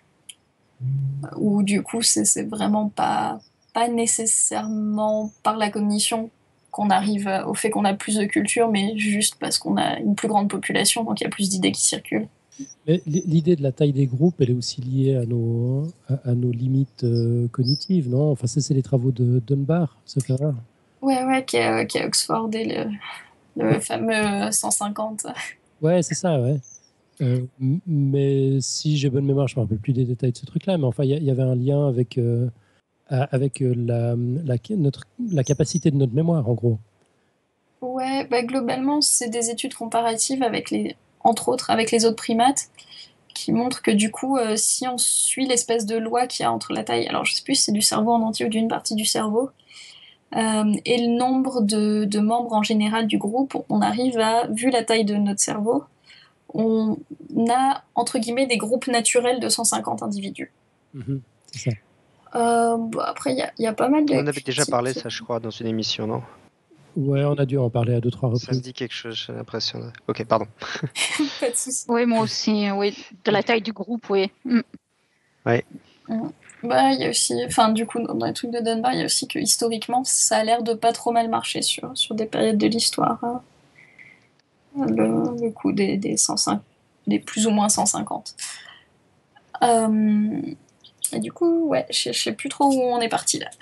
où du coup, c'est, c'est vraiment pas, pas nécessairement par la cognition qu'on arrive au fait qu'on a plus de culture, mais juste parce qu'on a une plus grande population, donc il y a plus d'idées qui circulent. Mais l'idée de la taille des groupes, elle est aussi liée à nos, à, à nos limites euh, cognitives, non? Enfin, ça, c'est les travaux de Dunbar, et cetera. Ouais, ouais, qui est, euh, qui est à Oxford et le, le ouais. fameux cent cinquante. Ouais, c'est ça, ouais. Euh, mais si j'ai bonne mémoire, je ne me rappelle plus des détails de ce truc-là, mais enfin, il y, y avait un lien avec, euh, avec la, la, notre, la capacité de notre mémoire, en gros. Ouais, bah, globalement, c'est des études comparatives avec les, entre autres avec les autres primates, qui montrent que du coup, euh, si on suit l'espèce de loi qu'il y a entre la taille, alors je sais plus si c'est du cerveau en entier ou d'une partie du cerveau, euh, et le nombre de, de membres en général du groupe, on arrive à, vu la taille de notre cerveau, on a, entre guillemets, des groupes naturels de cent cinquante individus. Mmh, c'est ça. Euh, bon, après, il y, y a pas mal de... On en avait déjà parlé, ça, je crois, dans une émission, non? Ouais, on a dû en parler à deux, trois reprises. Ça me dit quelque chose, j'ai l'impression. Ok, pardon. Pas de soucis. Oui, moi aussi, oui. De la taille du groupe, oui. Mm. Ouais. Mm. Bah, il y a aussi, enfin, du coup, dans les trucs de Dunbar, il y a aussi que historiquement, ça a l'air de pas trop mal marcher sur, sur des périodes de l'histoire. Hein. Le, le coup des, des, cent cinq, des plus ou moins cent cinquante. Euh, et du coup, ouais, je sais plus trop où on est parti là.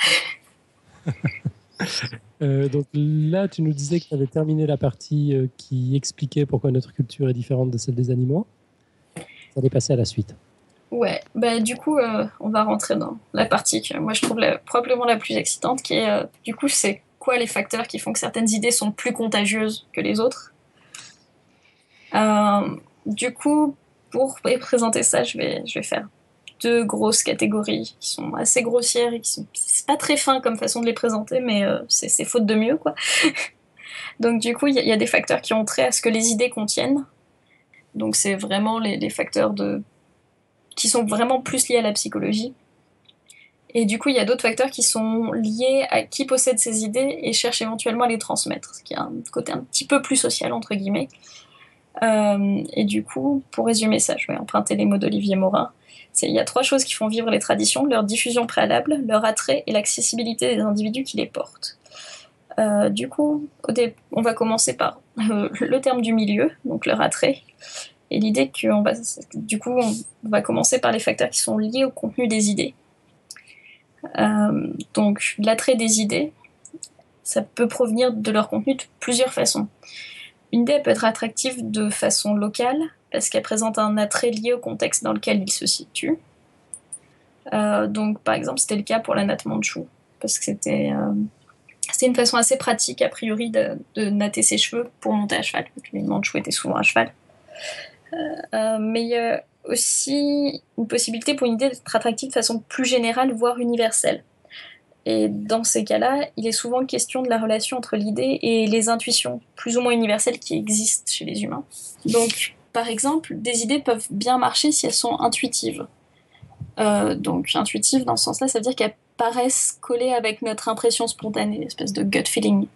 euh, donc là, tu nous disais que tu avais terminé la partie euh, qui expliquait pourquoi notre culture est différente de celle des animaux. Ça allait passer à la suite. Ouais, bah du coup, euh, on va rentrer dans la partie que moi je trouve la, probablement la plus excitante, qui est, euh, du coup, c'est quoi les facteurs qui font que certaines idées sont plus contagieuses que les autres. Euh, du coup, pour présenter ça, je vais, je vais faire deux grosses catégories qui sont assez grossières et qui sont... C'est pas très fin comme façon de les présenter, mais euh, c'est, c'est faute de mieux, quoi. Donc du coup, il y, y a des facteurs qui ont trait à ce que les idées contiennent. Donc c'est vraiment les, les facteurs de... qui sont vraiment plus liés à la psychologie. Et du coup, il y a d'autres facteurs qui sont liés à qui possède ces idées et cherche éventuellement à les transmettre, ce qui a un côté un petit peu plus social, entre guillemets. Euh, et du coup, pour résumer ça, je vais emprunter les mots d'Olivier Morin. C'est, il y a trois choses qui font vivre les traditions: leur diffusion préalable, leur attrait et l'accessibilité des individus qui les portent. Euh, du coup, au dé- on va commencer par euh, le terme du milieu, donc leur attrait. Et l'idée qu'on va, du coup, on va commencer par les facteurs qui sont liés au contenu des idées. Euh, donc, l'attrait des idées, ça peut provenir de leur contenu de plusieurs façons. Une idée peut être attractive de façon locale, parce qu'elle présente un attrait lié au contexte dans lequel il se situe. Euh, donc, par exemple, c'était le cas pour la natte mandchoue, parce que c'était, euh, c'était une façon assez pratique, a priori, de, de natter ses cheveux pour monter à cheval, parce que les mandchous étaient souvent à cheval. Euh, euh, mais il y a aussi une possibilité pour une idée d'être attractive de façon plus générale, voire universelle. Et dans ces cas-là, il est souvent question de la relation entre l'idée et les intuitions plus ou moins universelles qui existent chez les humains. Donc, par exemple, des idées peuvent bien marcher si elles sont intuitives. Euh, donc, intuitives, dans ce sens-là, ça veut dire qu'elles paraissent collées avec notre impression spontanée, une espèce de gut feeling.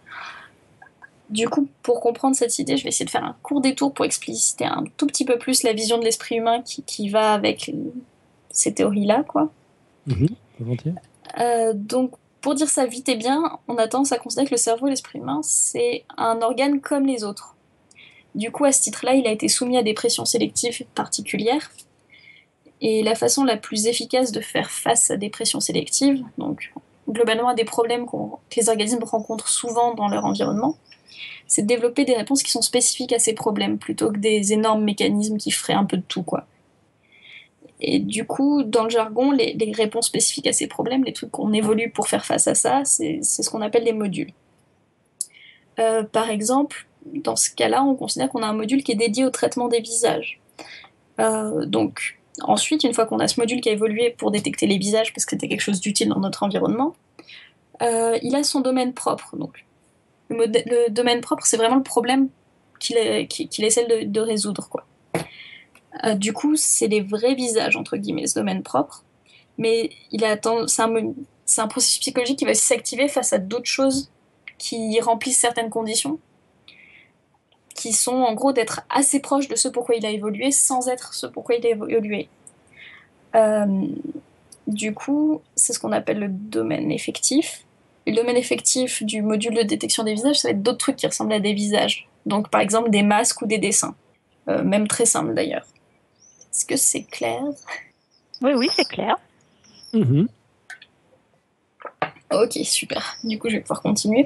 Du coup, pour comprendre cette idée, je vais essayer de faire un court détour pour expliciter un tout petit peu plus la vision de l'esprit humain qui, qui va avec ces théories-là, quoi. Mmh, volontiers. Euh, donc, pour dire ça vite et bien, on a tendance à considérer que le cerveau et l'esprit humain, c'est un organe comme les autres. Du coup, à ce titre-là, il a été soumis à des pressions sélectives particulières. Et la façon la plus efficace de faire face à des pressions sélectives, donc globalement à des problèmes qu'on, que les organismes rencontrent souvent dans leur environnement, c'est de développer des réponses qui sont spécifiques à ces problèmes, plutôt que des énormes mécanismes qui feraient un peu de tout, quoi. Et du coup, dans le jargon, les, les réponses spécifiques à ces problèmes, les trucs qu'on évolue pour faire face à ça, c'est, c'est ce qu'on appelle les modules. Euh, par exemple, dans ce cas-là, on considère qu'on a un module qui est dédié au traitement des visages. Euh, donc, ensuite, une fois qu'on a ce module qui a évolué pour détecter les visages, parce que c'était quelque chose d'utile dans notre environnement, euh, il a son domaine propre. Donc, le, mod- le domaine propre, c'est vraiment le problème qu'il, est, qu'il, qu'il essaie de, de résoudre, quoi. Euh, du coup, c'est les vrais visages, entre guillemets, ce domaine propre. Mais il a atten- c'est, un, c'est un processus psychologique qui va aussi s'activer face à d'autres choses qui remplissent certaines conditions, qui sont en gros d'être assez proches de ce pourquoi il a évolué sans être ce pourquoi il a évolué. Euh, du coup, c'est ce qu'on appelle le domaine effectif. Le domaine effectif du module de détection des visages, ça va être d'autres trucs qui ressemblent à des visages. Donc par exemple des masques ou des dessins. Euh, même très simples d'ailleurs. Est-ce que c'est clair ? Oui, oui, c'est clair. Mm-hmm. Ok, super. Du coup, je vais pouvoir continuer.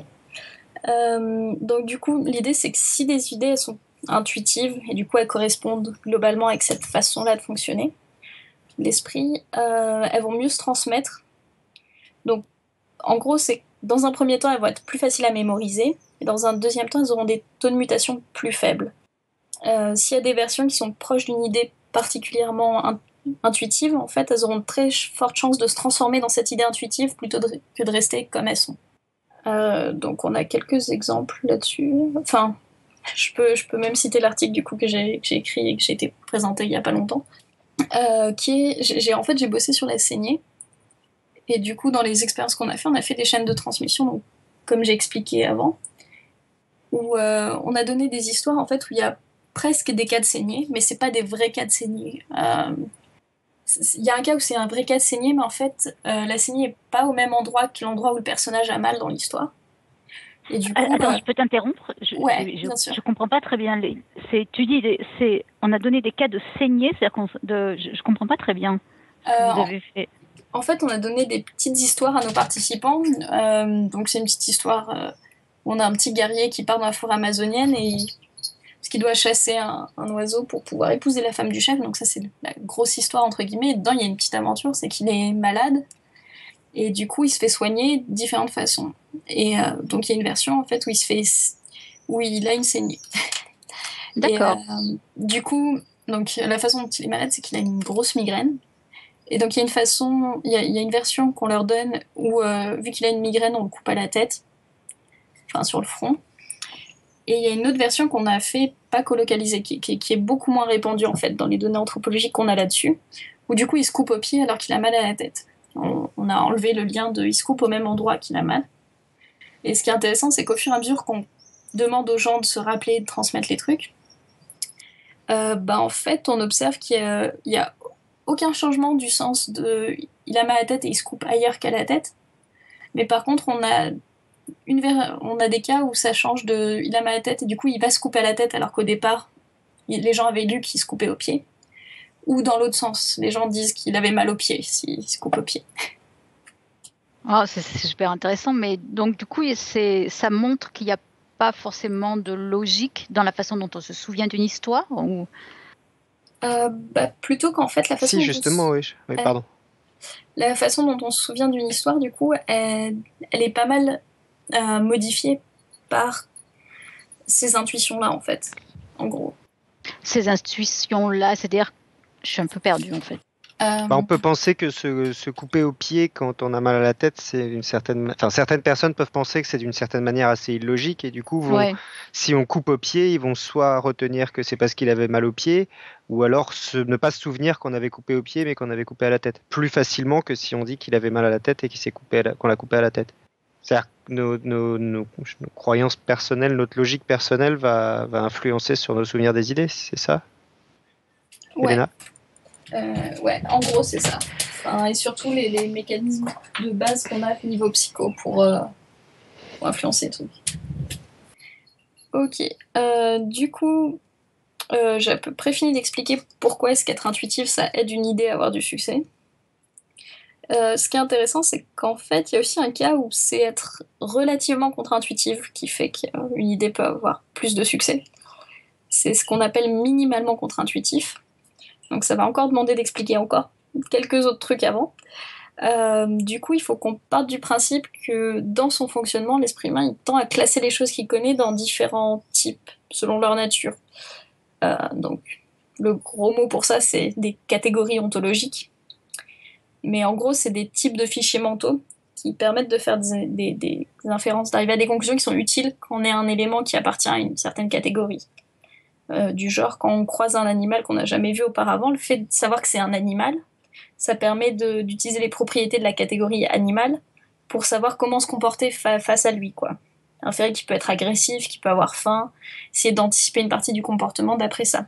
Euh, donc du coup, l'idée, c'est que si des idées elles sont intuitives, et du coup, elles correspondent globalement avec cette façon-là de fonctionner, l'esprit, euh, elles vont mieux se transmettre. Donc, en gros, c'est que dans un premier temps, elles vont être plus faciles à mémoriser, et dans un deuxième temps, elles auront des taux de mutation plus faibles. Euh, s'il y a des versions qui sont proches d'une idée particulièrement in- intuitive, en fait, elles auront de très fortes chances de se transformer dans cette idée intuitive plutôt de, que de rester comme elles sont. Euh, donc on a quelques exemples là-dessus. Enfin, je peux, je peux même citer l'article du coup que j'ai, que j'ai écrit et que j'ai été présenté il y a pas longtemps. Euh, qui est, j'ai, en fait, j'ai bossé sur la saignée. Et du coup, dans les expériences qu'on a fait, on a fait des chaînes de transmission, donc, comme j'ai expliqué avant, où euh, on a donné des histoires en fait où il y a presque des cas de saignée, mais c'est pas des vrais cas de saignée. Euh, Il y a un cas où c'est un vrai cas de saignée, mais en fait, euh, la saignée n'est pas au même endroit que l'endroit où le personnage a mal dans l'histoire. Et du coup, Attends, euh, je peux t'interrompre. Je, ouais, je, bien sûr. je comprends pas très bien. Les, c'est, tu dis, c'est, on a donné des cas de saignée, c'est-à-dire qu'on, de, je, je comprends pas très bien ce que Euh, vous avez fait. En fait, on a donné des petites histoires à nos participants. Euh, donc, c'est une petite histoire euh, où on a un petit guerrier qui part dans la forêt amazonienne et il, parce qu'il doit chasser un, un oiseau pour pouvoir épouser la femme du chef. Donc, ça, c'est la grosse histoire, entre guillemets. Et dedans, il y a une petite aventure, c'est qu'il est malade. Et du coup, il se fait soigner de différentes façons. Et euh, donc, il y a une version, en fait, où il se fait... où il a une saignée. D'accord. Et euh, du coup, donc, la façon dont il est malade, c'est qu'il a une grosse migraine. Et donc il y a une façon, il y a, il y a une version qu'on leur donne où, euh, vu qu'il a une migraine, on le coupe à la tête, enfin sur le front. Et il y a une autre version qu'on a fait, pas colocalisée, qui, qui, qui est beaucoup moins répandue en fait dans les données anthropologiques qu'on a là-dessus, où du coup il se coupe au pied alors qu'il a mal à la tête. On, on a enlevé le lien de il se coupe au même endroit qu'il a mal. Et ce qui est intéressant, c'est qu'au fur et à mesure qu'on demande aux gens de se rappeler, de transmettre les trucs, euh, bah en fait on observe qu'il y a, il y a aucun changement du sens de il a mal à la tête et il se coupe ailleurs qu'à la tête. Mais par contre, on a, une ver- on a des cas où ça change de il a mal à la tête et du coup il va se couper à la tête alors qu'au départ, il- les gens avaient lu qu'il se coupait au pied. Ou dans l'autre sens, les gens disent qu'il avait mal au pied s'il se coupe au pied. Oh, c'est, c'est super intéressant, mais donc du coup, c'est, ça montre qu'il n'y a pas forcément de logique dans la façon dont on se souvient d'une histoire ou... Euh, bah, plutôt qu'en fait la façon Si, dont justement, on oui. je- oui, euh, pardon. la façon dont on se souvient d'une histoire, du coup, elle, elle est pas mal euh, modifiée par ces intuitions-là, en fait, en gros. Ces intuitions-là, c'est-à-dire, je suis un peu perdue en fait. Euh, Bah, on peut penser que se, se couper au pied quand on a mal à la tête, c'est une certaine, enfin certaines personnes peuvent penser que c'est d'une certaine manière assez illogique et du coup vont, Ouais. si on coupe au pied, ils vont soit retenir que c'est parce qu'il avait mal au pied, ou alors se, ne pas se souvenir qu'on avait coupé au pied mais qu'on avait coupé à la tête, plus facilement que si on dit qu'il avait mal à la tête et qu'il s'est coupé, à la- qu'on l'a coupé à la tête. C'est-à-dire que nos, nos, nos, nos croyances personnelles, notre logique personnelle va, va influencer sur nos souvenirs des idées, c'est ça, ouais. Elena? Euh, ouais, en gros, c'est ça. Enfin, et surtout les, les mécanismes de base qu'on a au niveau psycho pour, euh, pour influencer les trucs. Ok. Euh, du coup, euh, j'ai à peu près fini d'expliquer pourquoi est-ce qu'être intuitif, ça aide une idée à avoir du succès. Euh, ce qui est intéressant, c'est qu'en fait, il y a aussi un cas où c'est être relativement contre-intuitif qui fait qu'une idée peut avoir plus de succès. C'est ce qu'on appelle minimalement contre-intuitif. Donc ça va encore demander d'expliquer encore quelques autres trucs avant. Euh, du coup, il faut qu'on parte du principe que dans son fonctionnement, l'esprit humain il tend à classer les choses qu'il connaît dans différents types, selon leur nature. Euh, donc, le gros mot pour ça, c'est des catégories ontologiques. Mais en gros, c'est des types de fichiers mentaux qui permettent de faire des, des, des inférences, d'arriver à des conclusions qui sont utiles quand on est un élément qui appartient à une certaine catégorie. Euh, du genre, quand on croise un animal qu'on n'a jamais vu auparavant, le fait de savoir que c'est un animal, ça permet de, d'utiliser les propriétés de la catégorie animal pour savoir comment se comporter fa- face à lui, quoi. Inférer qu'il peut être agressif, qu'il peut avoir faim, essayer d'anticiper une partie du comportement d'après ça.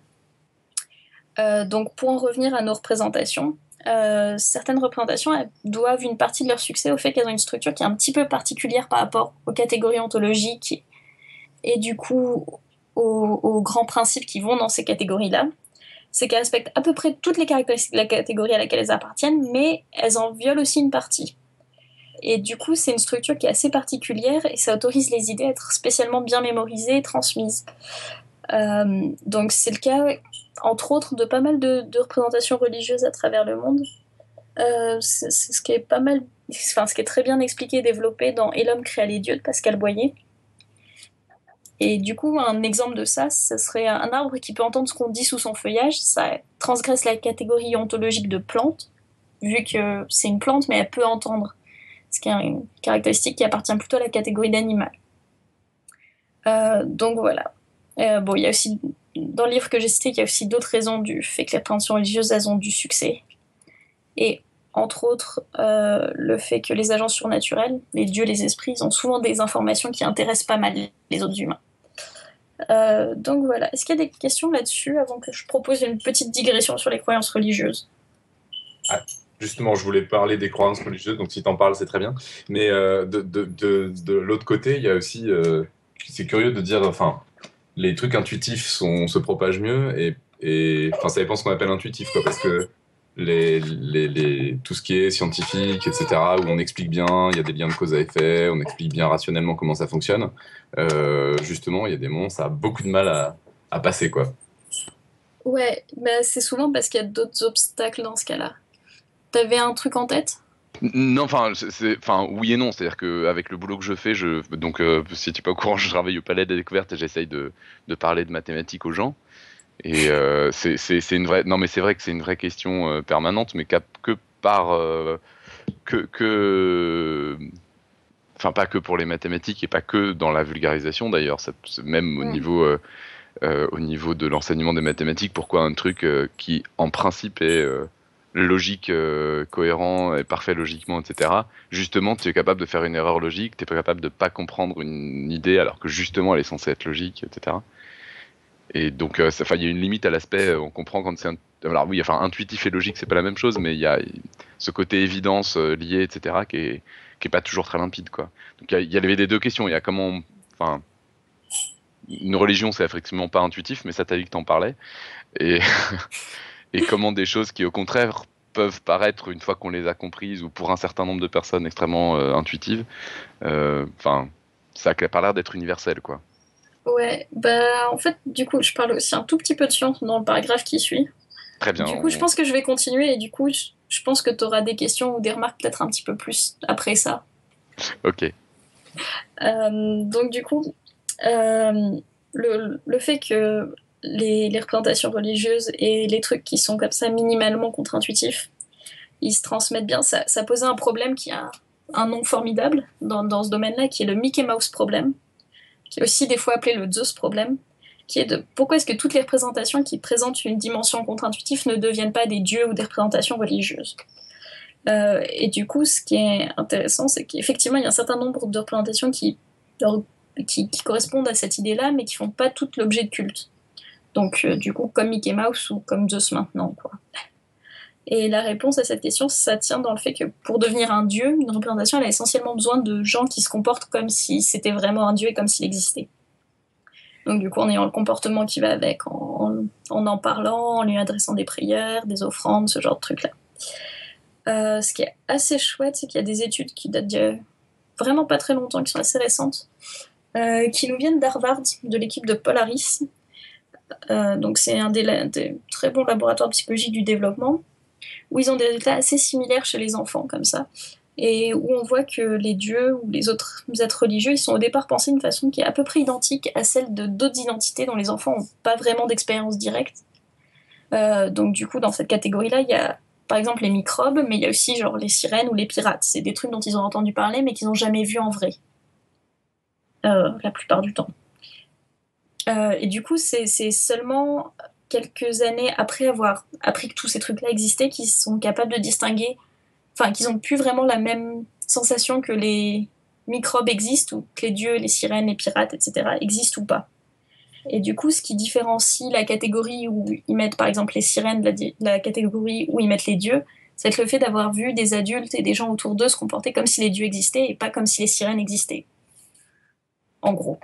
Euh, donc pour en revenir à nos représentations, euh, certaines représentations elles doivent une partie de leur succès au fait qu'elles ont une structure qui est un petit peu particulière par rapport aux catégories ontologiques et, et du coup aux, aux grands principes qui vont dans ces catégories-là. C'est qu'elles respectent à peu près toutes les caractéristiques de la catégorie à laquelle elles appartiennent, mais elles en violent aussi une partie. Et du coup, c'est une structure qui est assez particulière et ça autorise les idées à être spécialement bien mémorisées et transmises. Euh, donc c'est le cas, entre autres, de pas mal de, de représentations religieuses à travers le monde. Euh, c'est, c'est ce qui est pas mal, enfin, ce qui est très bien expliqué et développé dans Et l'homme créa les dieux de Pascal Boyer. Et du coup, un exemple de ça, ce serait un arbre qui peut entendre ce qu'on dit sous son feuillage. Ça transgresse la catégorie ontologique de plante, vu que c'est une plante, mais elle peut entendre, ce qui est une caractéristique qui appartient plutôt à la catégorie d'animal. Euh, donc voilà. Euh, bon, il y a aussi, dans le livre que j'ai cité, il y a aussi d'autres raisons du fait que les représentations religieuses, elles ont du succès. Et entre autres, euh, le fait que les agents surnaturels, les dieux, les esprits, ils ont souvent des informations qui intéressent pas mal les autres humains. Euh, donc voilà. Est-ce qu'il y a des questions là-dessus avant que je propose une petite digression sur les croyances religieuses? Ah, justement, je voulais parler des croyances religieuses, donc si t'en parles, c'est très bien. Mais euh, de, de, de, de l'autre côté, il y a aussi, euh, c'est curieux de dire, enfin, les trucs intuitifs sont, se propagent mieux et, et enfin, ça dépend ce qu'on appelle intuitif, quoi, parce que les, les, les, tout ce qui est scientifique, et cetera, où on explique bien, il y a des liens de cause à effet, on explique bien rationnellement comment ça fonctionne, euh, justement, il y a des moments, ça a beaucoup de mal à, à passer, quoi. Ouais, bah c'est souvent parce qu'il y a d'autres obstacles dans ce cas-là. T'avais un truc en tête? Non, enfin, c'est, enfin, oui et non. C'est-à-dire qu'avec le boulot que je fais, je, donc, euh, si tu n'es pas au courant, je travaille au Palais des Découvertes et j'essaye de, de parler de mathématiques aux gens. Et euh, c'est, c'est, c'est une vraie, non, mais c'est vrai que c'est une vraie question euh, permanente, mais qu'à- que par, euh, que, que, enfin, pas que pour les mathématiques et pas que dans la vulgarisation d'ailleurs. Ça, c'est même au Mm. niveau, euh, euh, au niveau de l'enseignement des mathématiques, pourquoi un truc euh, qui, en principe, est euh, logique, euh, cohérent et parfait logiquement, et cetera. Justement, tu es capable de faire une erreur logique, tu es pas capable de pas comprendre une idée alors que justement elle est censée être logique, et cetera. Et donc, euh, ça- enfin, il y a une limite à l'aspect, euh, on comprend quand c'est... un- Alors oui, enfin, intuitif et logique, c'est pas la même chose, mais il y a ce côté évidence euh, lié, et cetera, qui est, qui est pas toujours très limpide, quoi. Donc il y, a- il y avait des deux questions. Il y a comment... on- Enfin, une religion, c'est effectivement pas intuitif, mais ça t'a dit que t'en parlais. Et, et comment des choses qui, au contraire, peuvent paraître, une fois qu'on les a comprises, ou pour un certain nombre de personnes extrêmement euh, intuitives, euh, enfin, ça a pas l'air d'être universel, quoi. Ouais, bah en fait, du coup, je parle aussi un tout petit peu de science dans le paragraphe qui suit. Très bien. Du coup, je on- pense que je vais continuer et du coup, je, je pense que tu auras des questions ou des remarques peut-être un petit peu plus après ça. Ok. Euh, donc du coup, euh, le, le fait que les, les représentations religieuses et les trucs qui sont comme ça minimalement contre-intuitifs, ils se transmettent bien, ça, ça posait un problème qui a un nom formidable dans, dans ce domaine-là, qui est le Mickey Mouse problème, qui est aussi des fois appelé le Zeus problème, qui est de pourquoi est-ce que toutes les représentations qui présentent une dimension contre-intuitive ne deviennent pas des dieux ou des représentations religieuses. Euh, et du coup, ce qui est intéressant, c'est qu'effectivement, il y a un certain nombre de représentations qui, qui, qui correspondent à cette idée-là, mais qui font pas toutes l'objet de culte. Donc, euh, du coup, comme Mickey Mouse ou comme Zeus maintenant, quoi. Et la réponse à cette question, ça tient dans le fait que pour devenir un dieu, une représentation, elle a essentiellement besoin de gens qui se comportent comme si c'était vraiment un dieu et comme s'il existait. Donc du coup, en ayant le comportement qui va avec, en en, en parlant, en lui adressant des prières, des offrandes, ce genre de trucs-là. Euh, ce qui est assez chouette, c'est qu'il y a des études qui datent d'il y a vraiment pas très longtemps, qui sont assez récentes, euh, qui nous viennent d'Harvard, de l'équipe de Paul Harris. Euh, donc c'est un des, des très bons laboratoires de psychologie du développement, où ils ont des résultats assez similaires chez les enfants, comme ça, et où on voit que les dieux ou les autres êtres religieux, ils sont au départ pensés d'une façon qui est à peu près identique à celle de d'autres identités dont les enfants n'ont pas vraiment d'expérience directe. Euh, donc du coup, dans cette catégorie-là, il y a par exemple les microbes, mais il y a aussi genre les sirènes ou les pirates. C'est des trucs dont ils ont entendu parler, mais qu'ils n'ont jamais vu en vrai, euh, la plupart du temps. Euh, et du coup, c'est, c'est seulement quelques années après avoir appris que tous ces trucs-là existaient qu'ils sont capables de distinguer, enfin, qu'ils n'ont plus vraiment la même sensation que les microbes existent, ou que les dieux, les sirènes, les pirates, et cetera existent ou pas. Et du coup, ce qui différencie la catégorie où ils mettent par exemple les sirènes de la, di- la catégorie où ils mettent les dieux, c'est le fait d'avoir vu des adultes et des gens autour d'eux se comporter comme si les dieux existaient et pas comme si les sirènes existaient. En gros.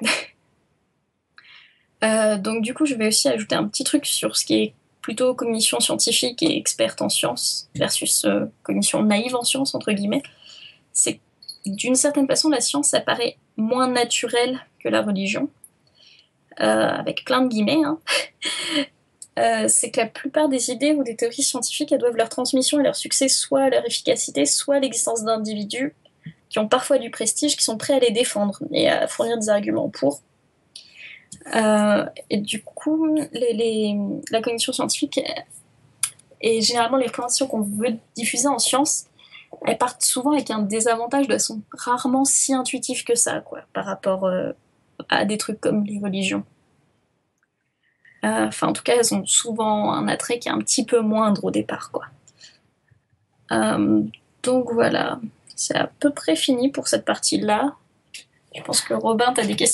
euh, donc du coup, je vais aussi ajouter un petit truc sur ce qui est plutôt cognition scientifique et experte en sciences versus euh, cognition naïve en sciences, entre guillemets. C'est que d'une certaine façon, la science, ça paraît moins naturelle que la religion. Euh, avec plein de guillemets, hein. euh, c'est que la plupart des idées ou des théories scientifiques, elles doivent leur transmission et leur succès soit à leur efficacité, soit à l'existence d'individus qui ont parfois du prestige, qui sont prêts à les défendre et à fournir des arguments pour. Euh, et du coup, les, les, la cognition scientifique et généralement les recommandations qu'on veut diffuser en science, elles partent souvent avec un désavantage, elles sont rarement si intuitives que ça, quoi, par rapport euh, à des trucs comme les religions. Enfin, euh, en tout cas, elles ont souvent un attrait qui est un petit peu moindre au départ, quoi. Euh, donc voilà, c'est à peu près fini pour cette partie-là. Je pense que Robin, t'as des questions ?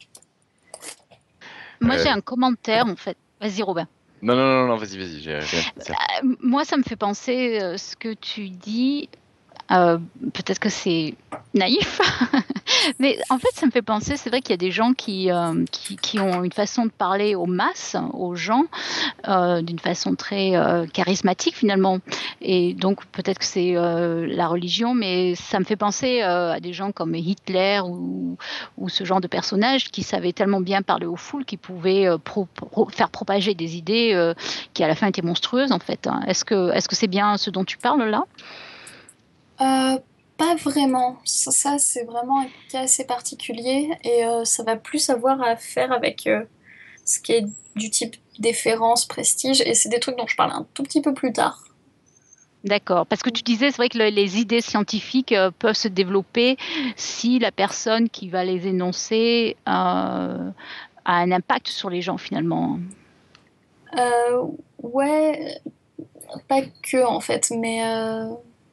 Moi, Euh, j'ai un commentaire, en fait. Vas-y, Robin. Non, non, non, non, vas-y, vas-y. J'ai rien. Euh, moi, ça me fait penser euh, ce que tu dis. Euh, peut-être que c'est naïf, mais en fait, ça me fait penser, c'est vrai qu'il y a des gens qui, euh, qui, qui ont une façon de parler aux masses, aux gens, euh, d'une façon très euh, charismatique finalement. Et donc, peut-être que c'est euh, la religion, mais ça me fait penser euh, à des gens comme Hitler ou, ou ce genre de personnages qui savaient tellement bien parler aux foules qu'ils pouvaient euh, pro, pro, faire propager des idées euh, qui, à la fin, étaient monstrueuses, en fait. Est-ce que, est-ce que c'est bien ce dont tu parles là ? Euh, pas vraiment. Ça, ça, c'est vraiment un cas assez particulier et euh, ça va plus avoir à faire avec euh, ce qui est du type déférence, prestige, et c'est des trucs dont je parle un tout petit peu plus tard. D'accord, parce que tu disais, c'est vrai que le, les idées scientifiques euh, peuvent se développer si la personne qui va les énoncer euh, a un impact sur les gens finalement. Euh, ouais, pas que en fait, mais... Euh...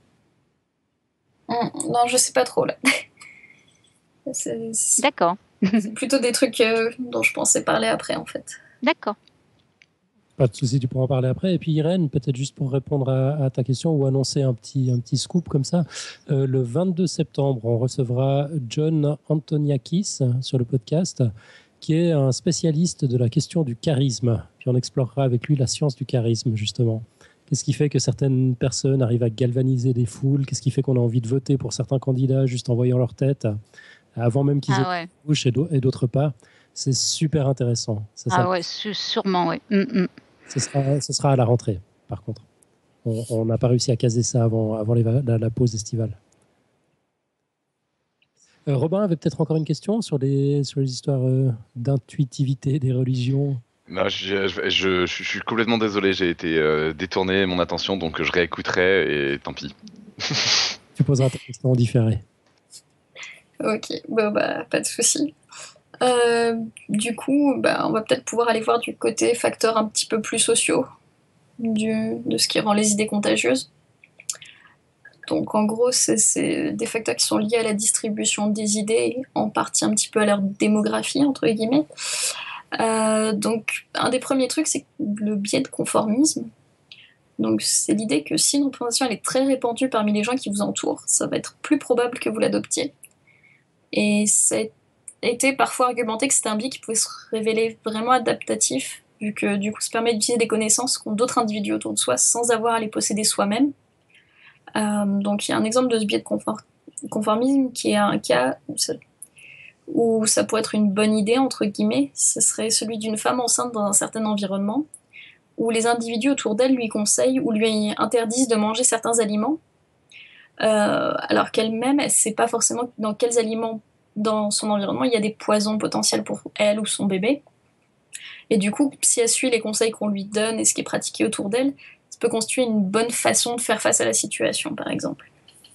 Non, je sais pas trop là. c'est, c'est... D'accord. C'est plutôt des trucs euh, dont je pensais parler après en fait. D'accord. Pas de souci, tu pourras en parler après. Et puis Irène, peut-être juste pour répondre à, à ta question ou annoncer un petit, un petit scoop comme ça, euh, le vingt-deux septembre, on recevra John Antoniakis sur le podcast, qui est un spécialiste de la question du charisme. Puis on explorera avec lui la science du charisme, justement. Qu'est-ce qui fait que certaines personnes arrivent à galvaniser des foules ? Qu'est-ce qui fait qu'on a envie de voter pour certains candidats juste en voyant leur tête, avant même qu'ils ah, aient ouais. une bouche et d'autres pas ? C'est super intéressant. Ça, ah ça... ouais, sûrement, oui. Mm-hmm. Ce sera, ce sera à la rentrée, par contre. On n'a pas réussi à caser ça avant, avant les, la, la pause estivale. Euh, Robin avait peut-être encore une question sur les, sur les histoires euh, d'intuitivité des religions. Non, je, je, je, je suis complètement désolé, j'ai été euh, détourné mon attention, donc je réécouterai et tant pis. Tu poseras ta question en différé. Ok, bon, bah, pas de souci. Euh, du coup, bah, on va peut-être pouvoir aller voir du côté facteurs un petit peu plus sociaux du, de ce qui rend les idées contagieuses. Donc en gros, c'est, c'est des facteurs qui sont liés à la distribution des idées, en partie un petit peu à leur démographie, entre guillemets. Euh, donc un des premiers trucs, c'est le biais de conformisme. Donc c'est l'idée que si une représentation elle est très répandue parmi les gens qui vous entourent, ça va être plus probable que vous l'adoptiez. Et c'est été parfois argumenté que c'était un biais qui pouvait se révéler vraiment adaptatif, vu que du coup ça permet d'utiliser des connaissances qu'ont d'autres individus autour de soi sans avoir à les posséder soi-même. Euh, donc il y a un exemple de ce biais de confort- conformisme qui est un cas où ça, où ça pourrait être une bonne idée, entre guillemets. Ce serait celui d'une femme enceinte dans un certain environnement, où les individus autour d'elle lui conseillent ou lui interdisent de manger certains aliments, euh, alors qu'elle-même, elle ne sait pas forcément dans quels aliments dans son environnement il y a des poisons potentiels pour elle ou son bébé. Et du coup, si elle suit les conseils qu'on lui donne et ce qui est pratiqué autour d'elle, ça peut constituer une bonne façon de faire face à la situation, par exemple.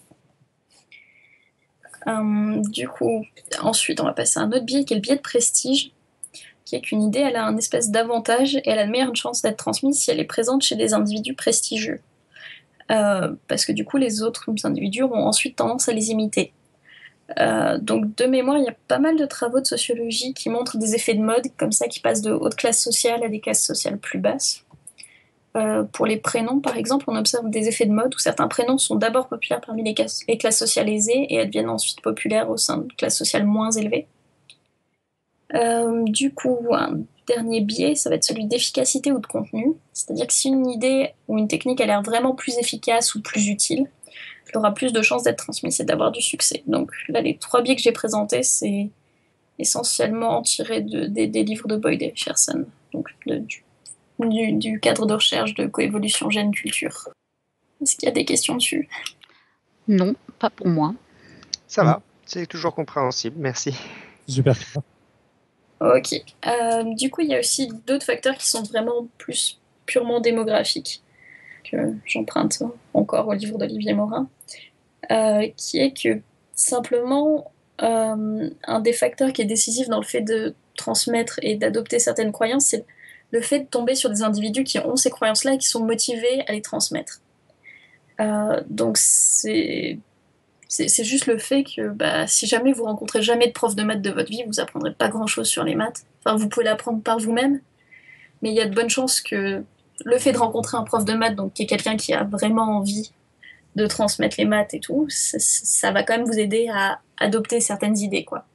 Euh, du coup, ensuite, on va passer à un autre biais qui est le biais de prestige, qui est qu'une idée, elle a un espèce d'avantage et elle a de meilleures chances d'être transmise si elle est présente chez des individus prestigieux. Euh, parce que du coup, les autres individus ont ensuite tendance à les imiter. Euh, donc de mémoire, il y a pas mal de travaux de sociologie qui montrent des effets de mode comme ça qui passent de haute classe sociale à des classes sociales plus basses. Euh, pour les prénoms, par exemple, on observe des effets de mode où certains prénoms sont d'abord populaires parmi les classes, les classes sociales aisées et elles deviennent ensuite populaires au sein de classes sociales moins élevées. Euh, du coup, un dernier biais, ça va être celui d'efficacité ou de contenu. C'est-à-dire que si une idée ou une technique a l'air vraiment plus efficace ou plus utile, elle aura plus de chances d'être transmise et d'avoir du succès. Donc là, les trois biais que j'ai présentés, c'est essentiellement tiré de, des, des livres de Boyd et Richardson, donc de, du, du, du cadre de recherche de coévolution gène-culture. Est-ce qu'il y a des questions dessus? Non, pas pour moi. Ça Mm. va, c'est toujours compréhensible, merci. Super. Ok. Euh, du coup, il y a aussi d'autres facteurs qui sont vraiment plus purement démographiques, que j'emprunte encore au livre d'Olivier Morin, euh, qui est que simplement euh, un des facteurs qui est décisif dans le fait de transmettre et d'adopter certaines croyances, c'est le fait de tomber sur des individus qui ont ces croyances-là et qui sont motivés à les transmettre. Euh, donc c'est... C'est, c'est juste le fait que bah, si jamais vous rencontrez jamais de prof de maths de votre vie, vous apprendrez pas grand-chose sur les maths. Enfin, vous pouvez l'apprendre par vous-même, mais il y a de bonnes chances que le fait de rencontrer un prof de maths, donc qui est quelqu'un qui a vraiment envie de transmettre les maths et tout, ça, ça va quand même vous aider à adopter certaines idées, quoi.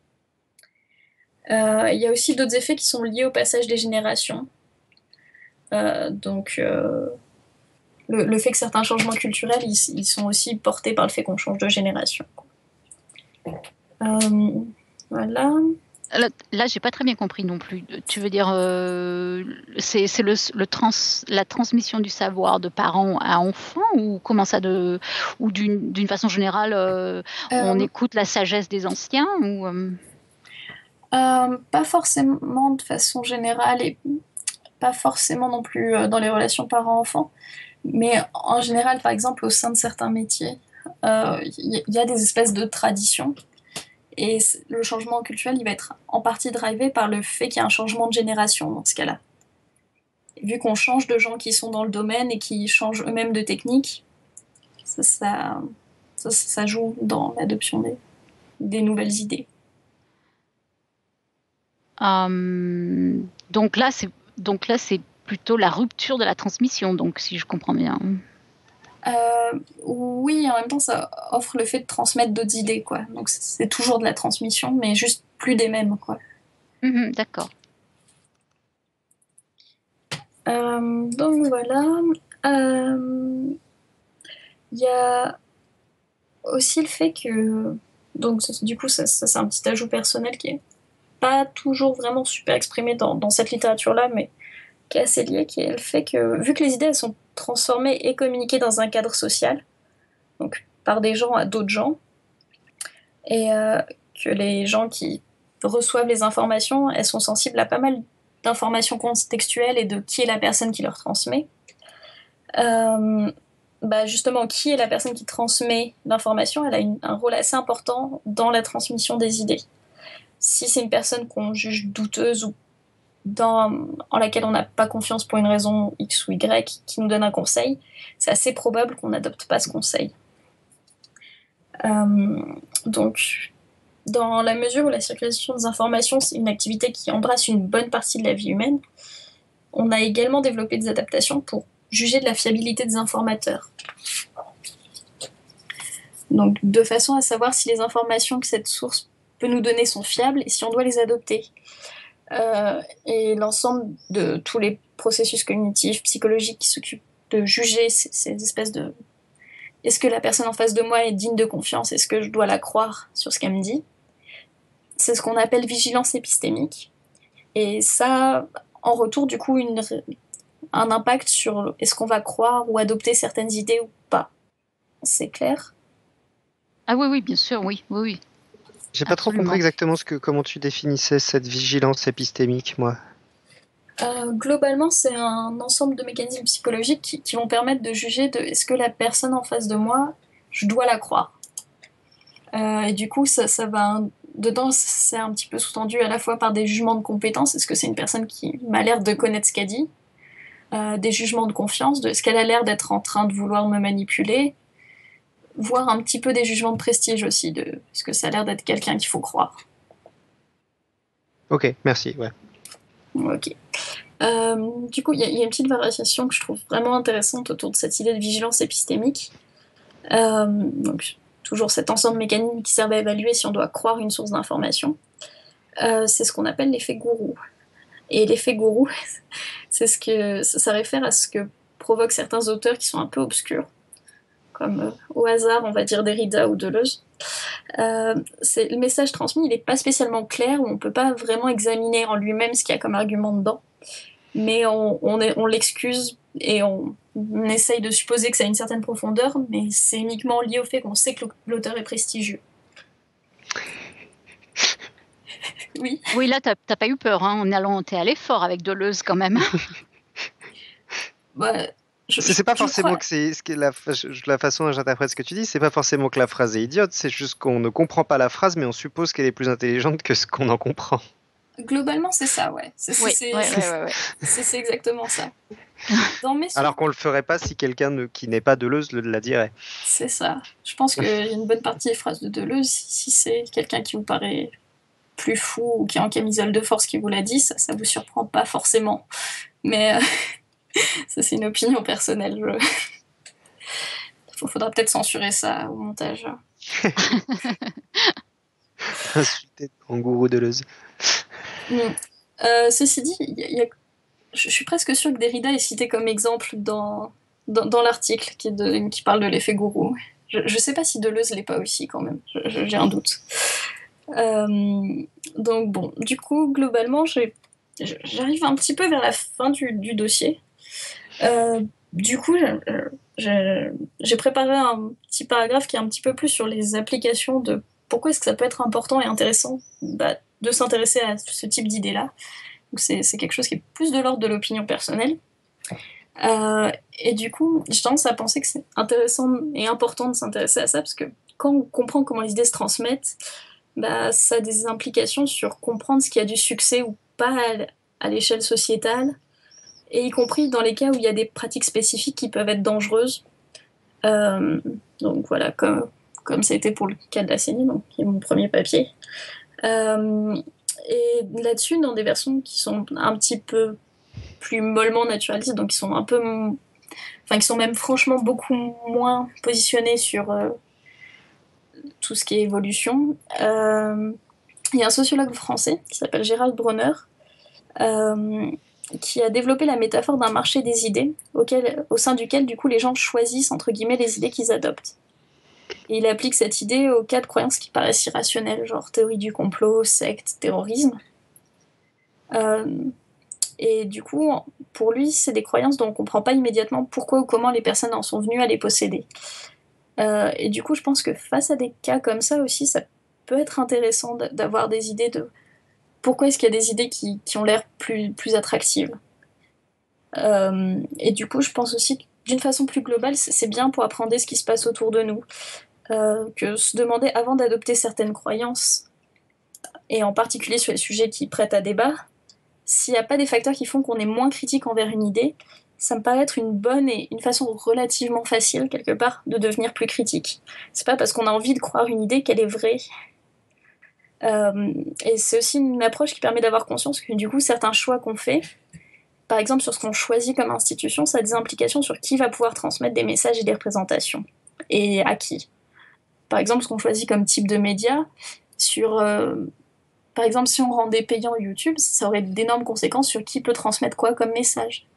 Euh, il y a aussi d'autres effets qui sont liés au passage des générations. Euh, donc, euh, le, le fait que certains changements culturels, ils, ils sont aussi portés par le fait qu'on change de génération. Euh, voilà. Là, là j'ai pas très bien compris non plus. Tu veux dire, euh, c'est, c'est le, le trans, la transmission du savoir de parents à enfants ou comment ça de, ou d'une, d'une façon générale, euh, on Euh, écoute la sagesse des anciens ou euh... Euh, pas forcément de façon générale et pas forcément non plus euh, dans les relations parents-enfants, mais en général, par exemple, au sein de certains métiers, il euh, y, y a des espèces de traditions et le changement culturel, il va être en partie drivé par le fait qu'il y a un changement de génération dans ce cas-là. Vu qu'on change de gens qui sont dans le domaine et qui changent eux-mêmes de technique, ça, ça, ça, ça joue dans l'adoption des, des nouvelles idées. Euh, donc là, c'est donc là, c'est plutôt la rupture de la transmission. Donc, si je comprends bien. Euh, oui, en même temps, ça offre le fait de transmettre d'autres idées, quoi. Donc c'est toujours de la transmission, mais juste plus des mêmes, quoi. Mmh, d'accord. Euh, donc voilà. Il euh, y a aussi le fait que, donc ça, du coup, ça, ça c'est un petit ajout personnel qui est pas toujours vraiment super exprimé dans, dans cette littérature-là, mais qui est assez lié, qui est le fait que, vu que les idées elles sont transformées et communiquées dans un cadre social, donc par des gens à d'autres gens, et euh, que les gens qui reçoivent les informations, elles sont sensibles à pas mal d'informations contextuelles et de qui est la personne qui leur transmet. Euh, bah justement, qui est la personne qui transmet l'information, elle a une, un rôle assez important dans la transmission des idées. Si c'est une personne qu'on juge douteuse ou dans, en laquelle on n'a pas confiance pour une raison X ou Y, qui nous donne un conseil, c'est assez probable qu'on n'adopte pas ce conseil. Euh, donc, dans la mesure où la circulation des informations, c'est une activité qui embrasse une bonne partie de la vie humaine, on a également développé des adaptations pour juger de la fiabilité des informateurs. Donc, de façon à savoir si les informations que cette source peut nous donner sont fiables et si on doit les adopter. Euh, et l'ensemble de tous les processus cognitifs, psychologiques qui s'occupent de juger ces, ces espèces de, est-ce que la personne en face de moi est digne de confiance? Est-ce que je dois la croire sur ce qu'elle me dit? C'est ce qu'on appelle vigilance épistémique. Et ça, en retour, du coup, une, un impact sur est-ce qu'on va croire ou adopter certaines idées ou pas. C'est clair? Ah oui, oui, bien sûr, oui, oui, oui. J'ai pas trop Absolument. compris exactement ce que, comment tu définissais cette vigilance épistémique, moi. Euh, globalement, c'est un ensemble de mécanismes psychologiques qui, qui vont permettre de juger de est-ce que la personne en face de moi, je dois la croire. Euh, et du coup, ça, ça va dedans, c'est un petit peu sous-tendu à la fois par des jugements de compétence, est-ce que c'est une personne qui m'a l'air de connaître ce qu'elle dit, euh, des jugements de confiance, de est-ce qu'elle a l'air d'être en train de vouloir me manipuler, voire un petit peu des jugements de prestige aussi, de est-ce que ça a l'air d'être quelqu'un qu'il faut croire. Ok, merci, ouais. Ok. Euh, du coup, il y, y a une petite variation que je trouve vraiment intéressante autour de cette idée de vigilance épistémique. Euh, donc, toujours cet ensemble mécanique qui sert à évaluer si on doit croire une source d'information. Euh, c'est ce qu'on appelle l'effet gourou. Et l'effet gourou, c'est ce que ça, ça réfère à ce que provoquent certains auteurs qui sont un peu obscurs, comme euh, au hasard, on va dire Derrida ou Deleuze. Euh, c'est, le message transmis, il n'est pas spécialement clair, on ne peut pas vraiment examiner en lui-même ce qu'il y a comme argument dedans, mais on, on, est, on l'excuse et on, on essaye de supposer que ça a une certaine profondeur, mais c'est uniquement lié au fait qu'on sait que l'auteur est prestigieux. Oui. Oui, là, t'as, t'as pas eu peur, hein, en allant, t'es allé fort avec Deleuze quand même. Bah, je, C'est, c'est pas je forcément crois... que c'est ce que la, la façon dont j'interprète ce que tu dis, c'est pas forcément que la phrase est idiote, c'est juste qu'on ne comprend pas la phrase, mais on suppose qu'elle est plus intelligente que ce qu'on en comprend. Globalement, c'est ça, ouais. C'est, Oui, c'est, ouais, c'est, ouais, ouais, ouais. c'est, c'est exactement ça. Dans mes Alors qu'on le ferait pas si quelqu'un ne, qui n'est pas Deleuze le, la dirait. C'est ça. Je pense qu'il y a une bonne partie des phrases de Deleuze, si c'est quelqu'un qui vous paraît plus fou ou qui est en camisole de force qui vous l'a dit, ça, ça vous surprend pas forcément. Mais euh, ça, c'est une opinion personnelle. Je... Il faudra peut-être censurer ça au montage. Insulté en gourou Deleuze. Mmh. Euh, ceci dit, y a, y a... je suis presque sûre que Derrida est cité comme exemple dans, dans, dans l'article qui, de, qui parle de l'effet gourou. Je ne sais pas si Deleuze l'est pas aussi quand même, je, je, j'ai un doute. Euh, donc bon, du coup, globalement, j'ai, j'arrive un petit peu vers la fin du, du dossier. Euh, du coup, j'ai, j'ai, j'ai préparé un petit paragraphe qui est un petit peu plus sur les applications de pourquoi est-ce que ça peut être important et intéressant bah, de s'intéresser à ce type d'idées-là. Donc c'est, c'est quelque chose qui est plus de l'ordre de l'opinion personnelle. Euh, et du coup, j'ai tendance à penser que c'est intéressant et important de s'intéresser à ça, parce que quand on comprend comment les idées se transmettent, bah, ça a des implications sur comprendre ce qui a du succès ou pas à l'échelle sociétale, et y compris dans les cas où il y a des pratiques spécifiques qui peuvent être dangereuses. Euh, donc voilà, comme, comme ça a été pour le cas de la C E N I, donc qui est mon premier papier. Euh, et là-dessus, dans des versions qui sont un petit peu plus mollement naturalistes, donc qui sont un peu, enfin qui sont même franchement beaucoup moins positionnées sur euh, tout ce qui est évolution. Euh, il y a un sociologue français qui s'appelle Gérald Bronner, euh, qui a développé la métaphore d'un marché des idées, auquel, au sein duquel du coup les gens choisissent entre guillemets les idées qu'ils adoptent. Et il applique cette idée aux cas de croyances qui paraissent irrationnelles, genre théorie du complot, secte, terrorisme. Euh, et du coup, pour lui, c'est des croyances dont on ne comprend pas immédiatement pourquoi ou comment les personnes en sont venues à les posséder. Euh, et du coup, je pense que face à des cas comme ça aussi, ça peut être intéressant d'avoir des idées de pourquoi est-ce qu'il y a des idées qui, qui ont l'air plus, plus attractives. Euh, et du coup, je pense aussi que d'une façon plus globale, c'est bien pour appréhender ce qui se passe autour de nous. Euh, que se demander avant d'adopter certaines croyances, et en particulier sur les sujets qui prêtent à débat, s'il n'y a pas des facteurs qui font qu'on est moins critique envers une idée, ça me paraît être une bonne et une façon relativement facile, quelque part, de devenir plus critique. C'est pas parce qu'on a envie de croire une idée qu'elle est vraie. Euh, et c'est aussi une approche qui permet d'avoir conscience que du coup, certains choix qu'on fait, par exemple sur ce qu'on choisit comme institution, ça a des implications sur qui va pouvoir transmettre des messages et des représentations, et à qui. Par exemple, ce qu'on choisit comme type de média, sur, euh, par exemple, si on rendait payant YouTube, ça aurait d'énormes conséquences sur qui peut transmettre quoi comme message.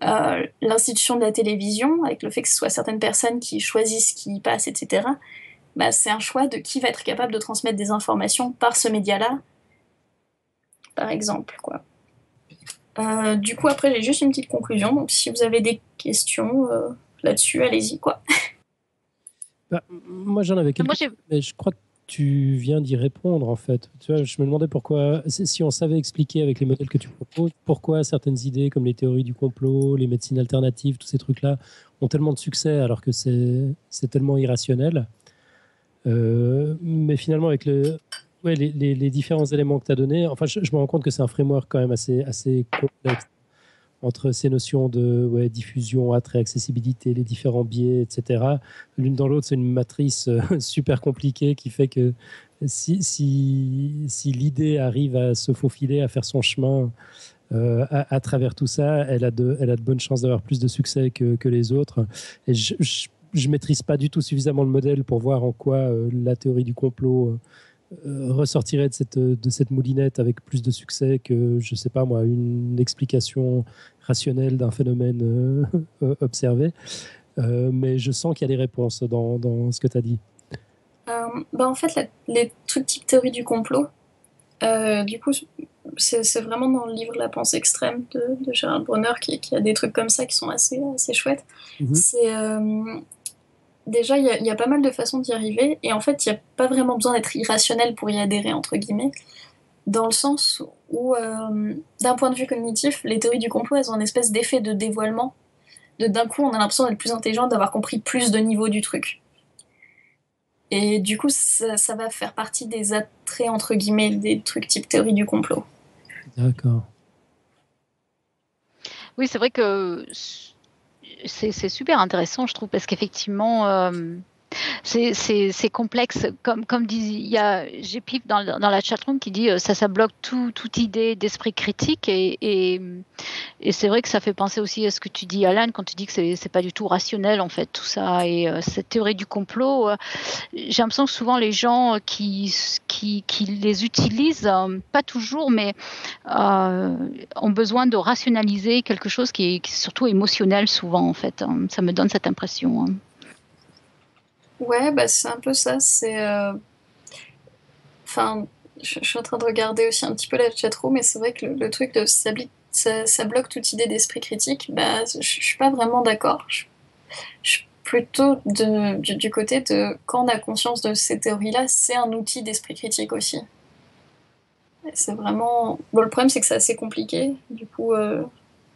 euh, l'institution de la télévision, avec le fait que ce soit certaines personnes qui choisissent qui y passe, et cetera, bah, c'est un choix de qui va être capable de transmettre des informations par ce média-là, par exemple, quoi. Euh, du coup, après, j'ai juste une petite conclusion. Donc, si vous avez des questions euh, là-dessus, allez-y, quoi. Bah, moi, j'en avais quelques, Moi, j'ai- mais je crois que tu viens d'y répondre, en fait. Tu vois, je me demandais pourquoi, si si on savait expliquer avec les modèles que tu proposes, pourquoi certaines idées comme les théories du complot, les médecines alternatives, tous ces trucs-là, ont tellement de succès alors que c'est c'est tellement irrationnel. Euh, mais finalement, avec le, ouais, les, les, les différents éléments que tu as donnés, enfin, je, je me rends compte que c'est un framework quand même assez, assez complexe entre ces notions de ouais, diffusion, attrait, accessibilité, les différents biais, et cetera. L'une dans l'autre, c'est une matrice euh, super compliquée qui fait que si, si, si l'idée arrive à se faufiler, à faire son chemin euh, à, à travers tout ça, elle a de, elle a de bonnes chances d'avoir plus de succès que, que les autres. Et je, je, je maîtrise pas du tout suffisamment le modèle pour voir en quoi euh, la théorie du complot euh, ressortirait de cette, de cette moulinette avec plus de succès que, je sais pas moi, une explication rationnelle d'un phénomène euh, observé. Euh, mais je sens qu'il y a des réponses dans, dans ce que tu as dit. Euh, bah, en fait, la, les trucs type théorie du complot, euh, du coup, c'est, c'est vraiment dans le livre La pensée extrême de, de Gérald Bronner qui, qui a des trucs comme ça qui sont assez, assez chouettes. Mm-hmm. C'est... Euh, déjà, il y, y a pas mal de façons d'y arriver, et en fait, il n'y a pas vraiment besoin d'être irrationnel pour y adhérer, entre guillemets, dans le sens où, euh, d'un point de vue cognitif, les théories du complot, elles ont une espèce d'effet de dévoilement. De, d'un coup, on a l'impression d'être plus intelligent, d'avoir compris plus de niveaux du truc. Et du coup, ça, ça va faire partie des attraits, entre guillemets, des trucs type théorie du complot. D'accord. Oui, c'est vrai que c'est, c'est super intéressant, je trouve, parce qu'effectivement, euh, c'est, c'est, c'est complexe. Comme, comme dit, il y a Gpif dans, dans la chatroom qui dit euh, ça, ça bloque tout, toute idée d'esprit critique. Et, et, et c'est vrai que ça fait penser aussi à ce que tu dis, Alan, quand tu dis que c'est, c'est pas du tout rationnel, en fait, tout ça. Et euh, cette théorie du complot, euh, j'ai l'impression que souvent les gens qui, qui, qui les utilisent, euh, pas toujours, mais euh, ont besoin de rationaliser quelque chose qui est, qui est surtout émotionnel souvent, en fait. Ça me donne cette impression. Ouais, bah c'est un peu ça. C'est, euh... enfin, je, je suis en train de regarder aussi un petit peu la chatroom, mais c'est vrai que le, le truc de ça, ça, ça bloque toute idée d'esprit critique. Bah, je, je suis pas vraiment d'accord. Je, je suis plutôt de, du, du côté de quand on a conscience de ces théories-là, c'est un outil d'esprit critique aussi. Et c'est vraiment. Bon, le problème c'est que c'est assez compliqué. Du coup. Euh...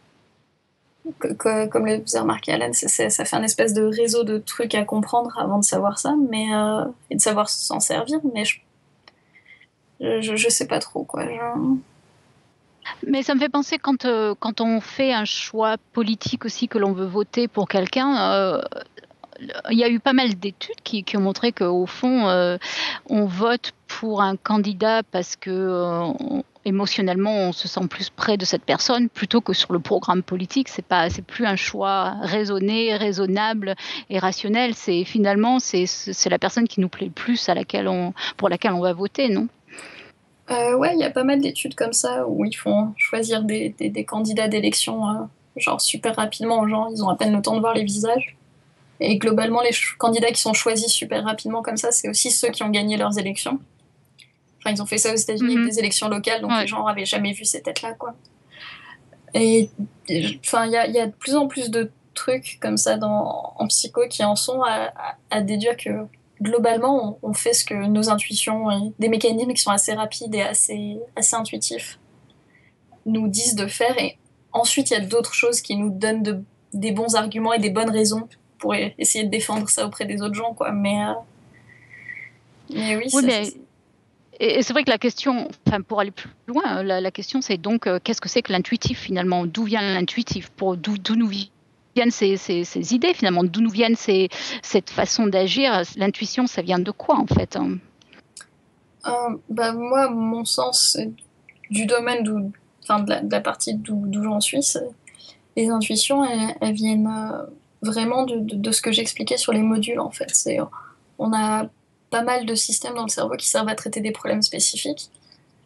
Comme le faisait remarquer Alan, c'est, c'est, ça fait un espèce de réseau de trucs à comprendre avant de savoir ça, mais euh, et de savoir s'en servir, mais je, je, je sais pas trop quoi. Je... Mais ça me fait penser quand, euh, quand on fait un choix politique aussi que l'on veut voter pour quelqu'un. Euh, il y a eu pas mal d'études qui, qui ont montré qu'au fond, euh, on vote pour un candidat parce que euh, on, émotionnellement, on se sent plus près de cette personne plutôt que sur le programme politique. C'est pas, c'est plus un choix raisonné, raisonnable et rationnel. C'est finalement, c'est, c'est la personne qui nous plaît le plus, à laquelle on, pour laquelle on va voter, non ? euh, Ouais, il y a pas mal d'études comme ça où ils font choisir des, des, des candidats d'élection, euh, genre super rapidement aux gens. Ils ont à peine le temps de voir les visages. Et globalement, les ch- candidats qui sont choisis super rapidement comme ça, c'est aussi ceux qui ont gagné leurs élections. Enfin, ils ont fait ça aux États-Unis mm-hmm. avec des élections locales, donc ouais. Les gens n'avaient jamais vu ces têtes-là, quoi. Et enfin, il y a, y a de plus en plus de trucs comme ça dans, en psycho qui en sont à, à, à déduire que globalement, on, on fait ce que nos intuitions et des mécanismes qui sont assez rapides et assez, assez intuitifs nous disent de faire. Et ensuite, il y a d'autres choses qui nous donnent de, des bons arguments et des bonnes raisons pour essayer de défendre ça auprès des autres gens, quoi. Mais, euh... mais oui, oui ça, mais... c'est... Et c'est vrai que la question, enfin pour aller plus loin, la, la question c'est donc euh, qu'est-ce que c'est que l'intuitif finalement ? D'où vient l'intuitif ? Pour, d'où, d'où nous viennent ces, ces, ces idées finalement ? D'où nous viennent ces, cette façon d'agir ? L'intuition, ça vient de quoi en fait ? euh, bah, Moi, mon sens du domaine, d'où, enfin de la, de la partie d'où, d'où j'en suis, c'est, les intuitions, elles, elles viennent euh, vraiment de, de, de ce que j'expliquais sur les modules en fait. C'est, on a pas mal de systèmes dans le cerveau qui servent à traiter des problèmes spécifiques.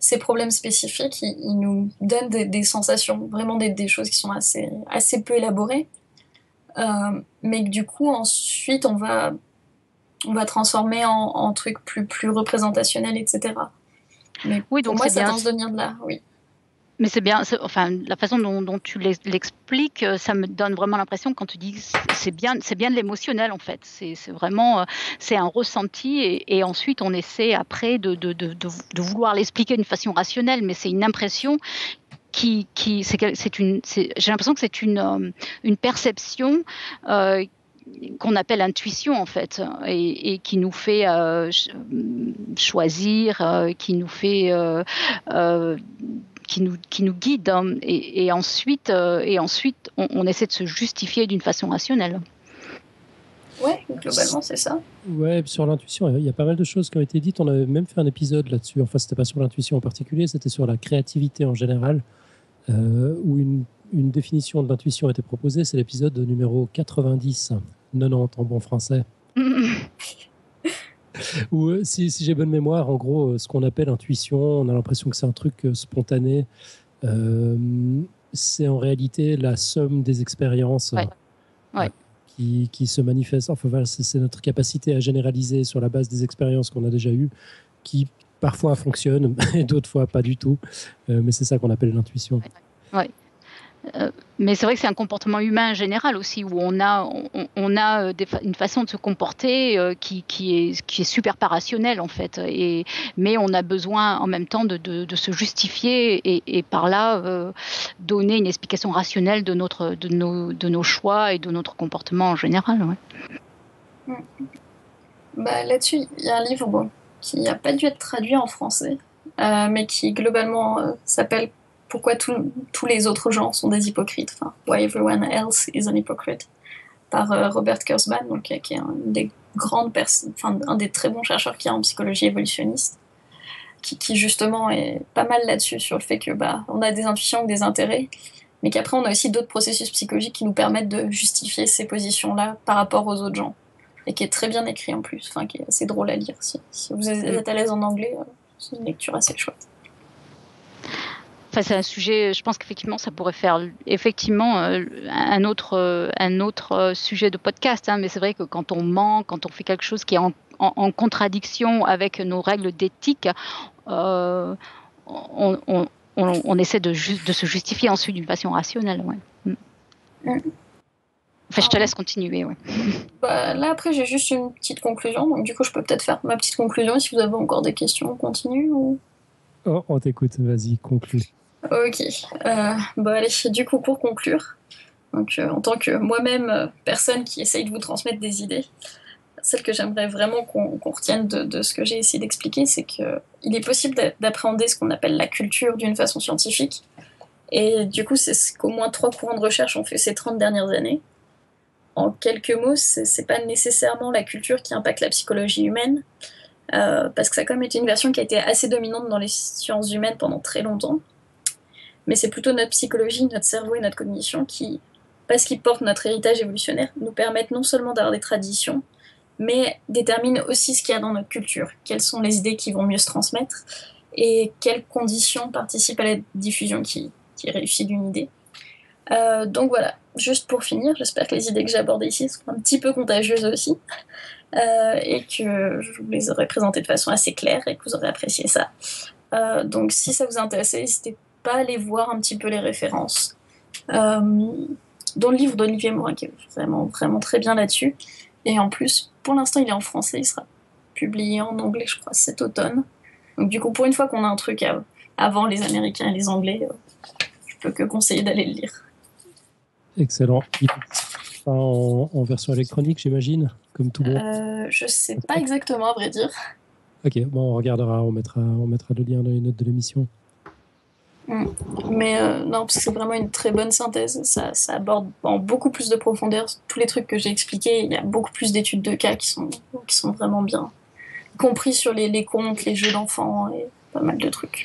ces problèmes spécifiques, ils, ils nous donnent des, des sensations, vraiment des, des choses qui sont assez, assez peu élaborées, euh, mais que du coup, ensuite, on va, on va transformer en, en trucs plus, plus représentationnels, et cetera. Mais Oui, pour donc moi, c'est ça bien. tend à venir de là, oui. Mais c'est bien, c'est- enfin, la façon dont, dont tu l'ex- l'expliques, euh, ça me donne vraiment l'impression quand tu dis que c'est c'est bien, c'est bien de l'émotionnel en fait. C'est c'est vraiment, euh, c'est un ressenti et, et ensuite on essaie après de, de, de, de, de vouloir l'expliquer d'une façon rationnelle, mais c'est une impression qui, qui c'est quel- c'est une, c'est- j'ai l'impression que c'est une, euh, une perception. Euh, qu'on appelle intuition en fait et, et qui nous fait euh, ch- choisir, euh, qui nous fait euh, euh, qui nous, qui nous guide hein, et, et ensuite, euh, et ensuite on, on essaie de se justifier d'une façon rationnelle. Ouais, globalement, c'est ça. Ouais, sur l'intuition, il y a pas mal de choses qui ont été dites. On avait même fait un épisode là-dessus. Enfin, c'était pas sur l'intuition en particulier, c'était sur la créativité en général, euh, où une, une définition de l'intuition a été proposée. C'est l'épisode numéro quatre-vingt-dix, quatre-vingt-dix en bon français. Où, euh, si, si j'ai bonne mémoire, en gros, euh, ce qu'on appelle intuition, on a l'impression que c'est un truc euh, spontané. Euh, c'est en réalité la somme des expériences Ouais. Ouais. euh, qui, qui se manifestent. Enfin, voilà, c'est, c'est notre capacité à généraliser sur la base des expériences qu'on a déjà eues, qui parfois fonctionnent et d'autres fois pas du tout. Euh, mais c'est ça qu'on appelle l'intuition. Ouais. Euh, mais c'est vrai que c'est un comportement humain en général aussi, où on a, on, on a euh, des fa- une façon de se comporter euh, qui, qui, est, qui est super pas rationnelle en fait. Et, mais on a besoin en même temps de, de, de se justifier et, et par là euh, donner une explication rationnelle de, notre, de, nos, de nos choix et de notre comportement en général. Ouais. Bah, là-dessus, il y a un livre bon, qui n'a pas dû être traduit en français, euh, mais qui globalement euh, s'appelle Pourquoi tout- tous les autres gens sont des hypocrites, enfin, Why Everyone Else is an Hypocrite, par euh, Robert Kurzban, donc, qui est un des grandes pers- enfin, un des très bons chercheurs qu'il y a en psychologie évolutionniste, qui, qui justement est pas mal là-dessus, sur le fait que bah, on a des intuitions ou des intérêts, mais qu'après on a aussi d'autres processus psychologiques qui nous permettent de justifier ces positions-là par rapport aux autres gens, et qui est très bien écrit en plus, enfin qui est assez drôle à lire. Si, si vous êtes à l'aise en anglais, euh, c'est une lecture assez chouette. Enfin, c'est un sujet, je pense qu'effectivement, ça pourrait faire effectivement euh, un autre, euh, un autre euh, sujet de podcast. Hein, mais c'est vrai que quand on ment, quand on fait quelque chose qui est en, en, en contradiction avec nos règles d'éthique, euh, on, on, on, on essaie de, ju- de se justifier ensuite d'une façon rationnelle. Ouais. Mm. Mm. Enfin, je te laisse continuer. Ouais. Bah, là, après, j'ai juste une petite conclusion, donc du coup, je peux peut-être faire ma petite conclusion. Si vous avez encore des questions, on continue ou... Oh, on t'écoute, vas-y, conclue. Ok. Euh, bah, allez, du coup, pour conclure, donc, euh, en tant que moi-même euh, personne qui essaye de vous transmettre des idées, celle que j'aimerais vraiment qu'on qu'on retienne de, de ce que j'ai essayé d'expliquer, c'est qu'il est possible d'a- d'appréhender ce qu'on appelle la culture d'une façon scientifique. Et du coup, c'est ce qu'au moins trois courants de recherche ont fait ces trente dernières années. En quelques mots, c'est c'est pas nécessairement la culture qui impacte la psychologie humaine, euh, parce que ça a quand même été une version qui a été assez dominante dans les sciences humaines pendant très longtemps. Mais c'est plutôt notre psychologie, notre cerveau et notre cognition qui, parce qu'ils portent notre héritage évolutionnaire, nous permettent non seulement d'avoir des traditions, mais déterminent aussi ce qu'il y a dans notre culture, quelles sont les idées qui vont mieux se transmettre, et quelles conditions participent à la diffusion qui, qui réussit d'une idée. Euh, donc voilà, juste pour finir, j'espère que les idées que j'ai abordées ici sont un petit peu contagieuses aussi, euh, et que je vous les aurai présentées de façon assez claire et que vous aurez apprécié ça. Euh, donc si ça vous intéresse, n'hésitez pas à aller voir un petit peu les références. Euh, dans le livre d'Olivier Morin, qui est vraiment, vraiment très bien là-dessus. Et en plus, pour l'instant, il est en français, il sera publié en anglais, je crois, cet automne. Donc du coup, pour une fois qu'on a un truc à, avant les Américains et les Anglais, euh, je peux que conseiller d'aller le lire. Excellent. Il est en, en version électronique, j'imagine, comme tout bon. Euh, je sais pas exactement, à vrai dire. Ok, bon, on regardera, on mettra, on mettra le lien dans les notes de l'émission. Mm. Mais euh, non, parce que c'est vraiment une très bonne synthèse. Ça, ça aborde en beaucoup plus de profondeur tous les trucs que j'ai expliqués. Il y a beaucoup plus d'études de cas qui sont, qui sont vraiment bien, y compris sur les, les contes, les jeux d'enfants et pas mal de trucs.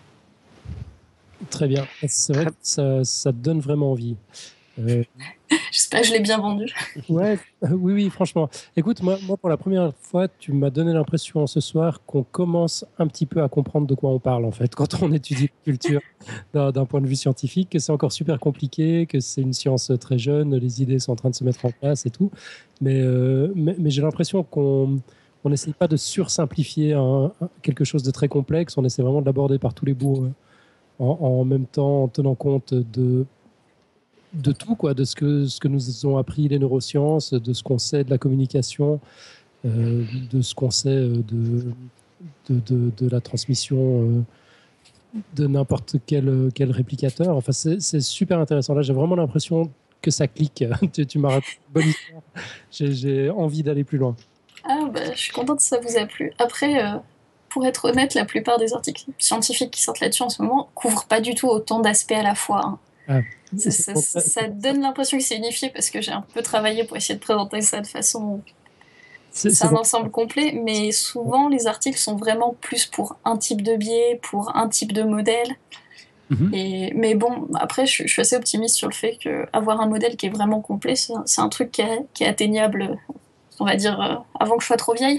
Très bien. C'est vrai que ça, ça donne vraiment envie. Euh, J'espère que je l'ai bien vendu. Ouais, euh, oui, oui, franchement. Écoute, moi, moi, pour la première fois, tu m'as donné l'impression ce soir qu'on commence un petit peu à comprendre de quoi on parle, en fait, quand on étudie la culture d'un d'un point de vue scientifique, que c'est encore super compliqué, que c'est une science très jeune, les idées sont en train de se mettre en place et tout. Mais, euh, mais, mais j'ai l'impression qu'on on n'essaye pas de sursimplifier un- un- quelque chose de très complexe, on essaie vraiment de l'aborder par tous les bouts euh, en, en même temps, en tenant compte de de tout, quoi, de ce que, ce que nous ont appris les neurosciences, de ce qu'on sait de la communication, euh, de ce qu'on sait euh, de, de, de, de la transmission euh, de n'importe quel, quel réplicateur. Enfin, c'est c'est super intéressant. Là, j'ai vraiment l'impression que ça clique. tu tu m'as raconté une bonne histoire. J'ai j'ai envie d'aller plus loin. Ah, bah, je suis contente que ça vous a plu. Après, euh, pour être honnête, la plupart des articles scientifiques qui sortent là-dessus en ce moment couvrent pas du tout autant d'aspects à la fois. Hein. Ah. Ça, ça, ça, ça donne l'impression que c'est unifié parce que j'ai un peu travaillé pour essayer de présenter ça de façon... C'est C'est c'est un bon. ensemble complet, mais souvent les articles sont vraiment plus pour un type de biais, pour un type de modèle. Mhm. Et, mais bon, après, je, suis- je suis assez optimiste sur le fait qu'avoir un modèle qui est vraiment complet, c'est un, c'est un truc qui est, qui est atteignable, on va dire, euh, avant que je sois trop vieille.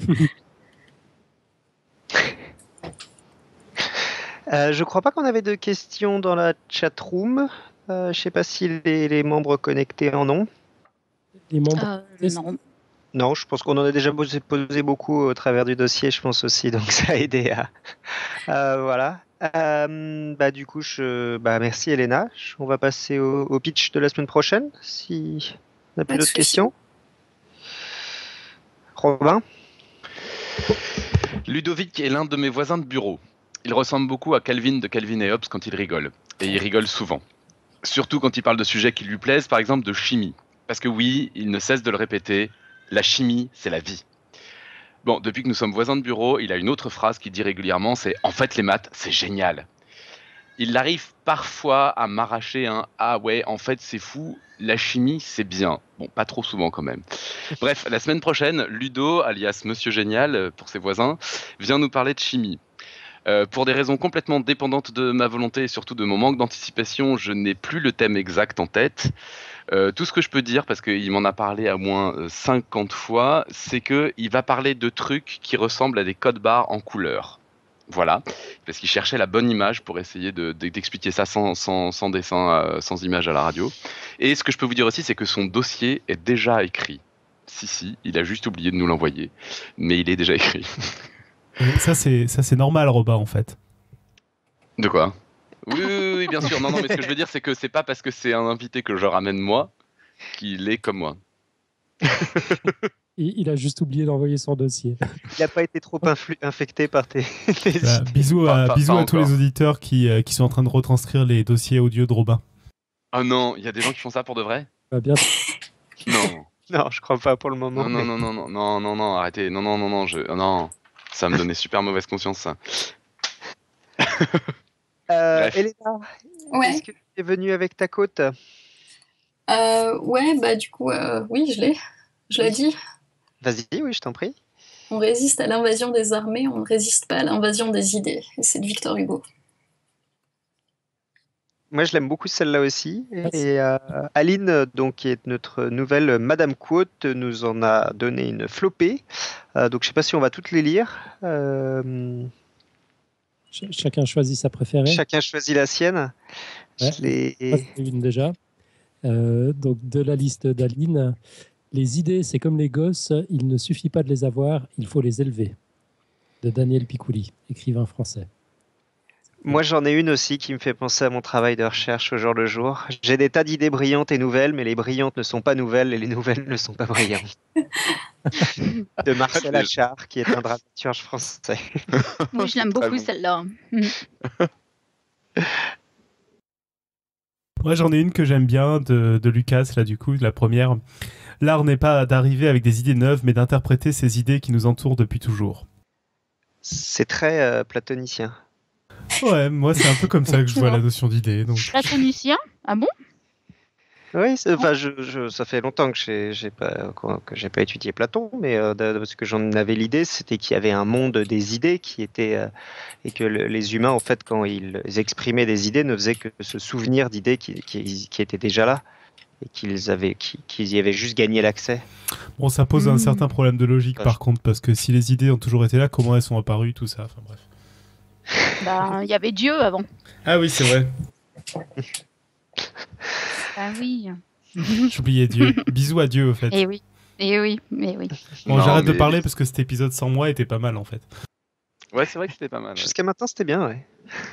Euh, je crois pas qu'on avait de questions dans la chat room. Euh, je sais pas si les, les membres connectés en ont. Les membres. Euh, non. Non, je pense qu'on en a déjà posé, posé beaucoup au travers du dossier, je pense aussi, donc ça a aidé à. Euh, voilà. Euh, bah, du coup, je... bah, merci Elena. Je- On va passer au, au pitch de la semaine prochaine, si on n'a Pas plus de d'autres souci. questions. Robin? Ludovic est l'un de mes voisins de bureau. Il ressemble beaucoup à Calvin de Calvin et Hobbes quand il rigole. Et il rigole souvent. Surtout quand il parle de sujets qui lui plaisent, par exemple de chimie. Parce que oui, il ne cesse de le répéter, la chimie, c'est la vie. Bon, depuis que nous sommes voisins de bureau, il a une autre phrase qu'il dit régulièrement, c'est « En fait, les maths, c'est génial ». Il arrive parfois à m'arracher un « Ah ouais, en fait, c'est fou, la chimie, c'est bien ». Bon, pas trop souvent quand même. Bref, la semaine prochaine, Ludo, alias Monsieur Génial, euh, pour ses voisins, vient nous parler de chimie. Euh, pour des raisons complètement dépendantes de ma volonté et surtout de mon manque d'anticipation, je n'ai plus le thème exact en tête. Euh, tout ce que je peux dire, parce qu'il m'en a parlé à moins euh, cinquante fois, c'est qu'il va parler de trucs qui ressemblent à des codes barres en couleur. Voilà, parce qu'il cherchait la bonne image pour essayer de, de- d'expliquer ça sans, sans, sans dessin, euh, sans image à la radio. Et ce que je peux vous dire aussi, c'est que son dossier est déjà écrit. Si, si, il a juste oublié de nous l'envoyer, mais il est déjà écrit. Et ça, c'est ça, c'est normal, Robin, en fait. De quoi? Oui, oui, oui, bien sûr. Non, non, mais ce que je veux dire, c'est que c'est pas parce que c'est un invité que je ramène moi qu'il est comme moi. Il, il a juste oublié d'envoyer son dossier. Il n'a pas été trop influ- infecté par tes, tes Bah, idées. bisous à, Pas- pas- bisous pas à tous encore. les auditeurs qui, euh, qui sont en train de retranscrire les dossiers audio de Robin. Ah non, il y a des gens qui font ça pour de vrai? Bah, bien. Non. Non, je crois pas pour le moment. Non, non, mais- non, non, non, non, non, non, arrêtez. Non, non, non, non, je... non. Ça me donnait super mauvaise conscience, ça. Euh, Bref. Elena, Ouais, est-ce que tu es venue avec ta côte? euh, ouais, bah du coup, euh, oui, je l'ai. Je l'ai Oui. dit. Vas-y, oui, je t'en prie. On résiste à l'invasion des armées, on ne résiste pas à l'invasion des idées. Et c'est de Victor Hugo. Moi, je l'aime beaucoup celle-là aussi. Merci. Et euh, Aline, donc, qui est notre nouvelle Madame Quote, nous en a donné une flopée. Euh, donc, je sais pas si on va toutes les lire. Euh, Ch- chacun choisit sa préférée. chacun choisit la sienne. Ouais. Je l'ai- Moi, j'en ai une déjà. Euh, donc, de la liste d'Aline, les idées, c'est comme les gosses, il ne suffit pas de les avoir, il faut les élever. De Daniel Picouli, écrivain français. Moi, j'en ai une aussi qui me fait penser à mon travail de recherche au jour le jour. J'ai des tas d'idées brillantes et nouvelles, mais les brillantes ne sont pas nouvelles et les nouvelles ne sont pas brillantes. De Marcel Achard, qui est un dramaturge français. Oui, je l'aime Très beaucoup bon. celle-là. Moi, j'en ai une que j'aime bien de, de Lucas, là, du coup, la première. L'art n'est pas d'arriver avec des idées neuves, mais d'interpréter ces idées qui nous entourent depuis toujours. C'est très euh, platonicien. Ouais, moi, c'est un peu comme ça que je vois la notion d'idée. Donc... Platonicien? Ah bon? Oui, c'est- enfin, je, je- ça fait longtemps que j'ai j'ai pas que j'ai pas étudié Platon, mais euh, de- de- parce que j'en avais l'idée, c'était qu'il y avait un monde des idées qui était euh, et que le- les humains, en fait, quand ils exprimaient des idées, ne faisaient que se souvenir d'idées qui, qui, qui étaient déjà là. et qu'ils avaient, qu'ils, qu'ils y avaient juste gagné l'accès. Bon, ça pose un Mmh. certain problème de logique Ouais. par contre, parce que si les idées ont toujours été là, comment elles sont apparues, tout ça. Enfin bref. Bah, il y avait Dieu avant. Ah oui, c'est vrai. Ah oui. J'oubliais Dieu. Bisous à Dieu, au fait. Et oui. Et oui. Et oui. Bon, Non, j'arrête de mais- parler parce que cet épisode sans moi était pas mal en fait. Ouais, c'est vrai que c'était pas mal. ouais. Jusqu'à maintenant, c'était bien, ouais.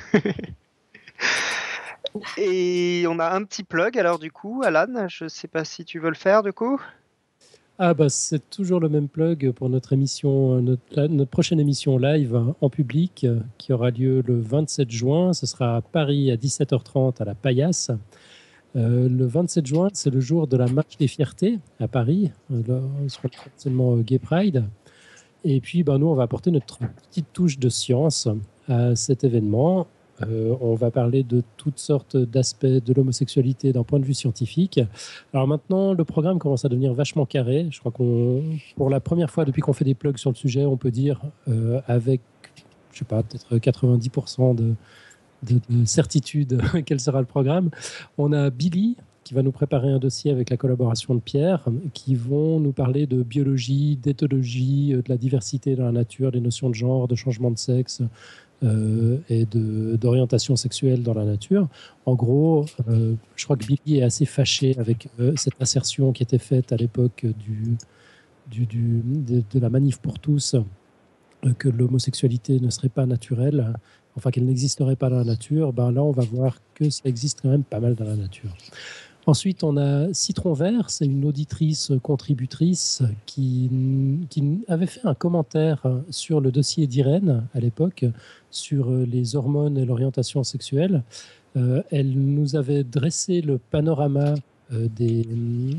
Et on a un petit plug, alors du coup, Alan, je sais pas si tu veux le faire, du coup. Ah bah c'est toujours le même plug pour notre émission, euh, notre, la- notre prochaine émission live hein, en public euh, qui aura lieu le vingt-sept juin. Ce sera à Paris à dix-sept heures trente à la Paillasse. Euh, le vingt-sept juin, c'est le jour de la marche des fiertés à Paris. Euh, là, ce sera potentiellement euh, Gay Pride. Et puis bah, nous, on va apporter notre petite touche de science à cet événement. Euh, on va parler de toutes sortes d'aspects de l'homosexualité d'un point de vue scientifique. Alors maintenant, le programme commence à devenir vachement carré. Je crois qu'on, pour la première fois depuis qu'on fait des plugs sur le sujet, on peut dire euh, avec, je sais pas, peut-être quatre-vingt-dix pour cent de, de, de certitude quel sera le programme. On a Billy qui va nous préparer un dossier avec la collaboration de Pierre, qui vont nous parler de biologie, d'éthologie, de la diversité dans la nature, des notions de genre, de changement de sexe, euh, et de, d'orientation sexuelle dans la nature. En gros, euh, je crois que Billy est assez fâché avec euh, cette assertion qui était faite à l'époque du, du, du- de, de la manif pour tous, euh, que l'homosexualité ne serait pas naturelle, enfin qu'elle n'existerait pas dans la nature. Ben là, on va voir que ça existe quand même pas mal dans la nature. Ensuite, on a Citron Vert, c'est une auditrice contributrice qui, qui avait fait un commentaire sur le dossier d'Irène à l'époque, sur les hormones et l'orientation sexuelle. Euh, elle nous avait dressé le panorama euh, des,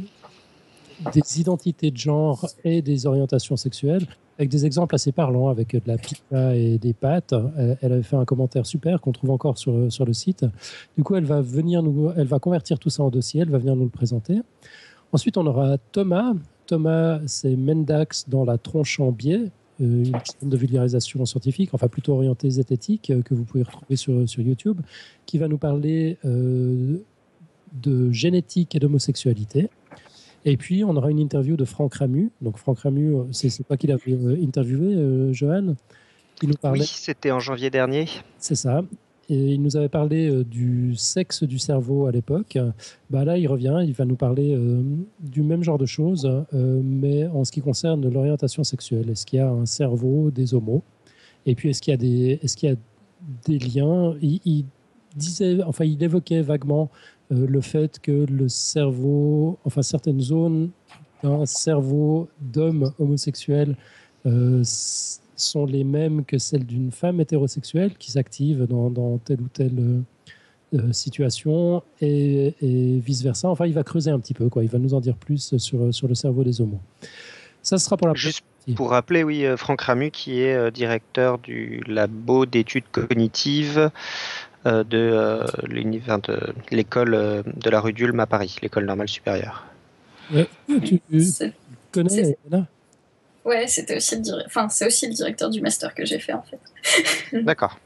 des identités de genre et des orientations sexuelles, avec des exemples assez parlants, avec de la pizza et des pâtes. Elle, elle avait fait un commentaire super qu'on trouve encore sur, sur le site. Du coup, elle va venir nous, elle va convertir tout ça en dossier, elle va venir nous le présenter. Ensuite, on aura Thomas. Thomas, c'est Mendax dans la tronche en biais, euh, une chaîne de vulgarisation scientifique, enfin plutôt orientée zététique, euh, que vous pouvez retrouver sur, sur YouTube, qui va nous parler euh, de génétique et d'homosexualité. Et puis, on aura une interview de Franck Ramu. Donc, Franck Ramu, c'est, c'est toi qui l'avais euh, interviewé, euh, Johan, qui nous parlait. Oui, c'était en janvier dernier. C'est ça. Et il nous avait parlé euh, du sexe du cerveau à l'époque. Bah là, il revient, il va nous parler euh, du même genre de choses, euh, mais en ce qui concerne l'orientation sexuelle. Est-ce qu'il y a un cerveau des homos? Et puis, est-ce qu'il y a des, est-ce qu'il y a des liens? il, il disait, enfin, il évoquait vaguement euh, le fait que le cerveau, enfin, certaines zones d'un cerveau d'homme homosexuel euh, sont les mêmes que celles d'une femme hétérosexuelle qui s'active dans, dans telle ou telle euh, euh, situation et, et vice-versa. Enfin, il va creuser un petit peu, quoi. Il va nous en dire plus sur, sur le cerveau des homos. Ça sera pour la Juste partie. pour rappeler, oui, euh, Franck Ramu, qui est euh, directeur du labo d'études cognitives euh, de, euh, l'univers de l'école euh, de la rue d'Ulm à Paris, l'école normale supérieure. Ouais, tu C'est- connais, c'est- Anna? Ouais, c'était aussi le dir- enfin, c'est aussi le directeur du master que j'ai fait en fait. D'accord.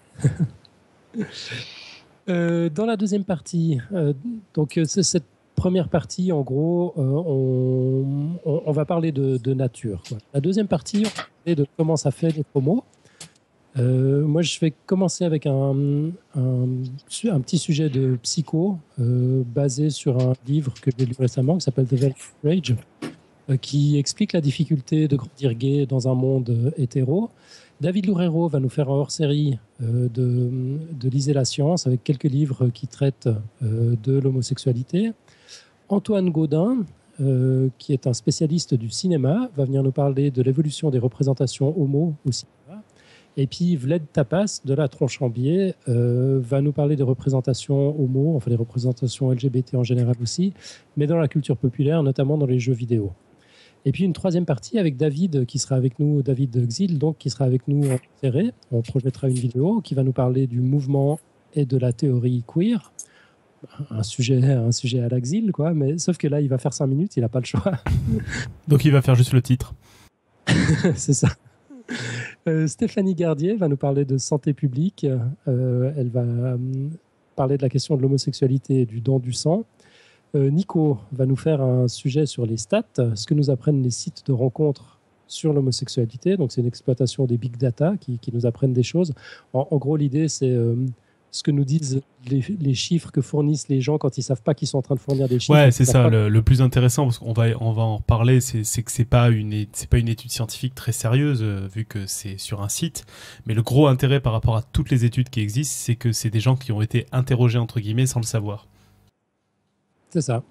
Euh, dans la deuxième partie, euh, donc euh, c'est cette première partie, en gros, euh, on, on- on va parler de, de nature, quoi. La deuxième partie, on va parler de comment ça fait d'être homo. Euh, moi, je vais commencer avec un, un, su- un petit sujet de psycho euh, basé sur un livre que j'ai lu récemment qui s'appelle The Velvet Rage, euh, qui explique la difficulté de grandir gay dans un monde euh, hétéro. David Loureiro va nous faire un hors-série euh, de, de Lisez la science avec quelques livres qui traitent euh, de l'homosexualité. Antoine Gaudin, euh, qui est un spécialiste du cinéma, va venir nous parler de l'évolution des représentations homo au cinéma. Et puis Vlad Tapas, de la tronche en biais, euh, va nous parler des représentations homo, enfin des représentations L G B T en général aussi, mais dans la culture populaire, notamment dans les jeux vidéo. Et puis une troisième partie avec David, qui sera avec nous, David Xil, donc qui sera avec nous en serré. On projettera une vidéo qui va nous parler du mouvement et de la théorie queer. Un sujet, un sujet à la Xil, quoi, mais sauf que là, il va faire cinq minutes, il n'a pas le choix. Donc il va faire juste le titre. C'est ça. Euh, Stéphanie Gardier va nous parler de santé publique. Euh, elle va euh, parler de la question de l'homosexualité et du don du sang. Euh, Nico va nous faire un sujet sur les stats, ce que nous apprennent les sites de rencontres sur l'homosexualité. Donc, c'est une exploitation des big data qui, qui nous apprennent des choses. En, en gros, l'idée, c'est euh, ce que nous disent les, les chiffres que fournissent les gens quand ils ne savent pas qu'ils sont en train de fournir des chiffres. Ouais, c'est ça. Pas... Le, le plus intéressant, parce qu'on va, on va en reparler, c'est, c'est que ce n'est pas, pas une étude scientifique très sérieuse, euh, vu que c'est sur un site. Mais le gros intérêt par rapport à toutes les études qui existent, c'est que c'est des gens qui ont été interrogés, entre guillemets, sans le savoir. C'est ça.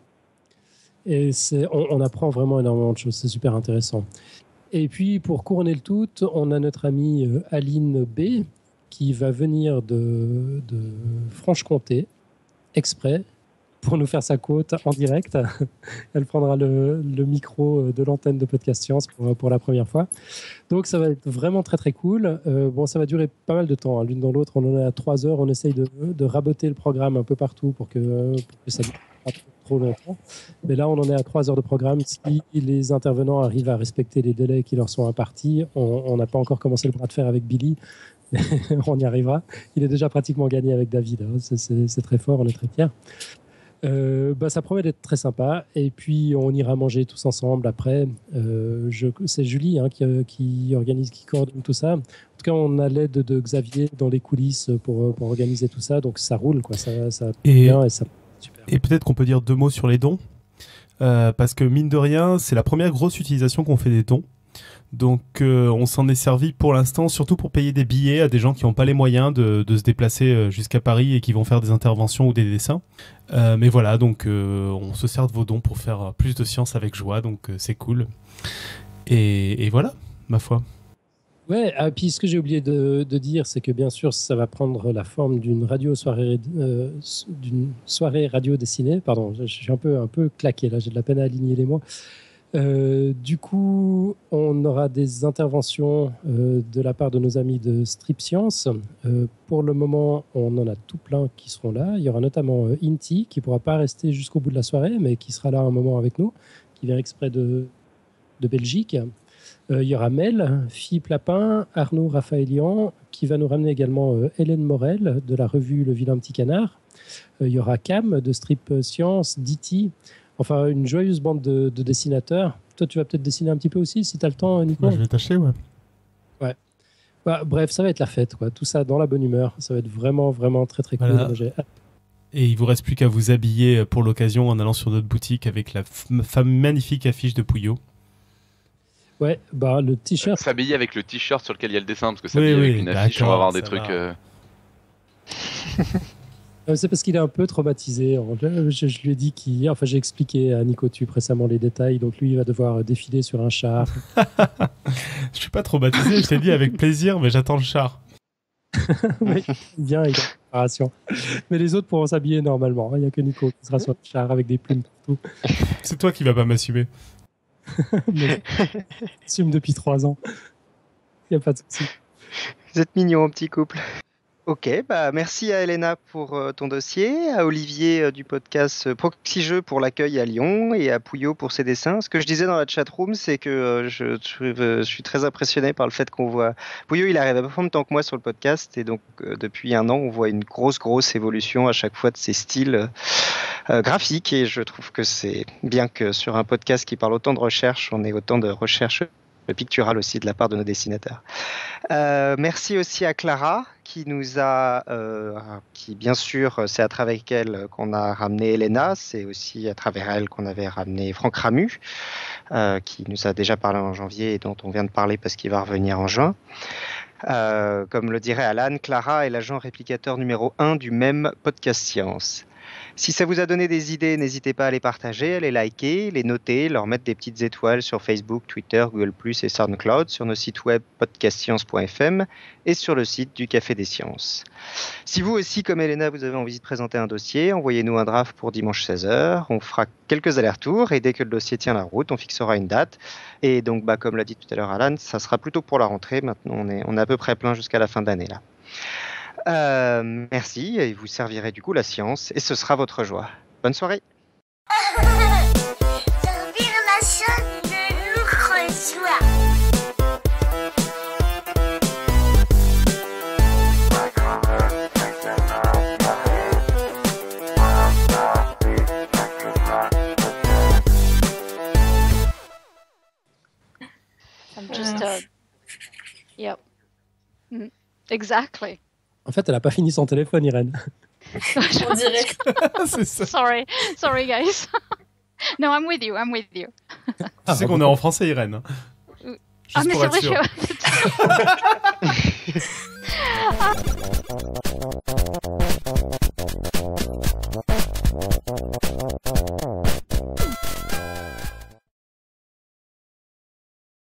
Et c'est, on, on apprend vraiment énormément de choses. C'est super intéressant. Et puis, pour couronner le tout, on a notre amie euh, Aline B, qui va venir de, de Franche-Comté, exprès, pour nous faire sa quote en direct. Elle prendra le, le micro de l'antenne de Podcast Science pour, pour la première fois. Donc, ça va être vraiment très, très cool. Euh, bon, ça va durer pas mal de temps, hein. L'une dans l'autre. On en est à trois heures. On essaye de, de raboter le programme un peu partout pour que, pour que ça ne dure pas trop longtemps. Mais là, on en est à trois heures de programme. Si les intervenants arrivent à respecter les délais qui leur sont impartis, on n'a pas encore commencé le bras de fer avec Billy. On y arrivera. Il est déjà pratiquement gagné avec David. Hein. C'est, c'est, c'est très fort, on est très fiers. Euh, bah, ça promet d'être très sympa. Et puis, on ira manger tous ensemble après. Euh, je, c'est Julie hein, qui, qui organise, qui coordonne tout ça. En tout cas, on a l'aide de Xavier dans les coulisses pour, pour organiser tout ça. Donc, ça roule. Quoi. Ça, ça et, bien et, ça, super. Et peut-être qu'on peut dire deux mots sur les dons. Euh, parce que, mine de rien, c'est la première grosse utilisation qu'on fait des dons. Donc euh, on s'en est servi pour l'instant surtout pour payer des billets à des gens qui n'ont pas les moyens de, de se déplacer jusqu'à Paris et qui vont faire des interventions ou des dessins. Euh, mais voilà, donc euh, on se sert de vos dons pour faire plus de science avec joie, donc euh, c'est cool. Et, et voilà, ma foi. Ouais, et puis ce que j'ai oublié de, de dire, c'est que bien sûr ça va prendre la forme d'une radio soirée, euh, d'une soirée radio dessinée. Pardon, je, je suis un peu, un peu claqué là, j'ai de la peine à aligner les mots. Euh, du coup, on aura des interventions euh, de la part de nos amis de Strip Science. Euh, pour le moment, on en a tout plein qui seront là. Il y aura notamment euh, Inti, qui ne pourra pas rester jusqu'au bout de la soirée, mais qui sera là un moment avec nous, qui vient exprès de, de Belgique. Euh, il y aura Mel, Philippe Lapin, Arnaud Raphaëlian, qui va nous ramener également euh, Hélène Morel, de la revue Le Vilain Petit Canard. Euh, il y aura Cam, de Strip Science, Diti. Enfin, une joyeuse bande de, de dessinateurs. Toi, tu vas peut-être dessiner un petit peu aussi, si tu as le temps, Nico. Bah, je vais tâcher, ouais. Ouais. Bah, bref, ça va être la fête, quoi. Tout ça dans la bonne humeur. Ça va être vraiment, vraiment très, très voilà. cool. J'ai... Et il vous reste plus qu'à vous habiller pour l'occasion en allant sur notre boutique avec la f- magnifique affiche de Pouillot. Ouais, bah le t-shirt. Euh, s'habiller avec le t-shirt sur lequel il y a le dessin, parce que s'habiller oui, avec oui, une affiche, on va avoir des trucs. Va. Euh... C'est parce qu'il est un peu traumatisé. Je, je lui ai dit qu'il... Enfin, j'ai expliqué à Nico Tube récemment les détails. Donc, lui, il va devoir défiler sur un char. Je suis pas traumatisé. Je t'ai dit avec plaisir, mais j'attends le char. Mais bien, il y a une préparation. Mais les autres pourront s'habiller normalement. Il n'y a que Nico qui sera sur le char avec des plumes partout. C'est toi qui vas pas m'assumer. Mais j'assume depuis trois ans. Il n'y a pas de souci. Vous êtes mignons, petit couple. Ok, bah merci à Elena pour euh, ton dossier, à Olivier euh, du podcast euh, Proxy Jeux pour l'accueil à Lyon et à Pouillot pour ses dessins. Ce que je disais dans la chatroom, c'est que euh, je, je, euh, je suis très impressionné par le fait qu'on voit... Pouillot, il arrive à peu près en même temps que moi sur le podcast et donc euh, depuis un an, on voit une grosse, grosse évolution à chaque fois de ses styles euh, graphiques et je trouve que c'est bien que sur un podcast qui parle autant de recherche, on ait autant de recherche picturale aussi de la part de nos dessinateurs. Euh, merci aussi à Clara qui nous a, euh, qui bien sûr, c'est à travers elle qu'on a ramené Elena, c'est aussi à travers elle qu'on avait ramené Franck Ramu, euh, qui nous a déjà parlé en janvier et dont on vient de parler parce qu'il va revenir en juin. Euh, comme le dirait Alan, Clara est l'agent réplicateur numéro un du même podcast Science. Si ça vous a donné des idées, n'hésitez pas à les partager, à les liker, les noter, leur mettre des petites étoiles sur Facebook, Twitter, Google plus, et SoundCloud, sur nos sites web podcast science point f m et sur le site du Café des Sciences. Si vous aussi, comme Elena, vous avez envie de présenter un dossier, envoyez-nous un draft pour dimanche seize heures. On fera quelques allers-retours et dès que le dossier tient la route, on fixera une date. Et donc, bah, comme l'a dit tout à l'heure Alan, ça sera plutôt pour la rentrée. Maintenant, on est, on est à peu près plein jusqu'à la fin d'année là. Euh, merci, et vous servirez du coup la science, et ce sera votre joie. Bonne soirée. Servir la science de notre joie. Yep. Mm. Exactly. En fait, elle a pas fini son téléphone, Irène. On dirait. C'est ça. Sorry, sorry guys. No, I'm with you, I'm with you. Tu Ah, sais bah, qu'on est en français, Irène. Mm. Juste Ah mais pour c'est être vrai, sûr. je...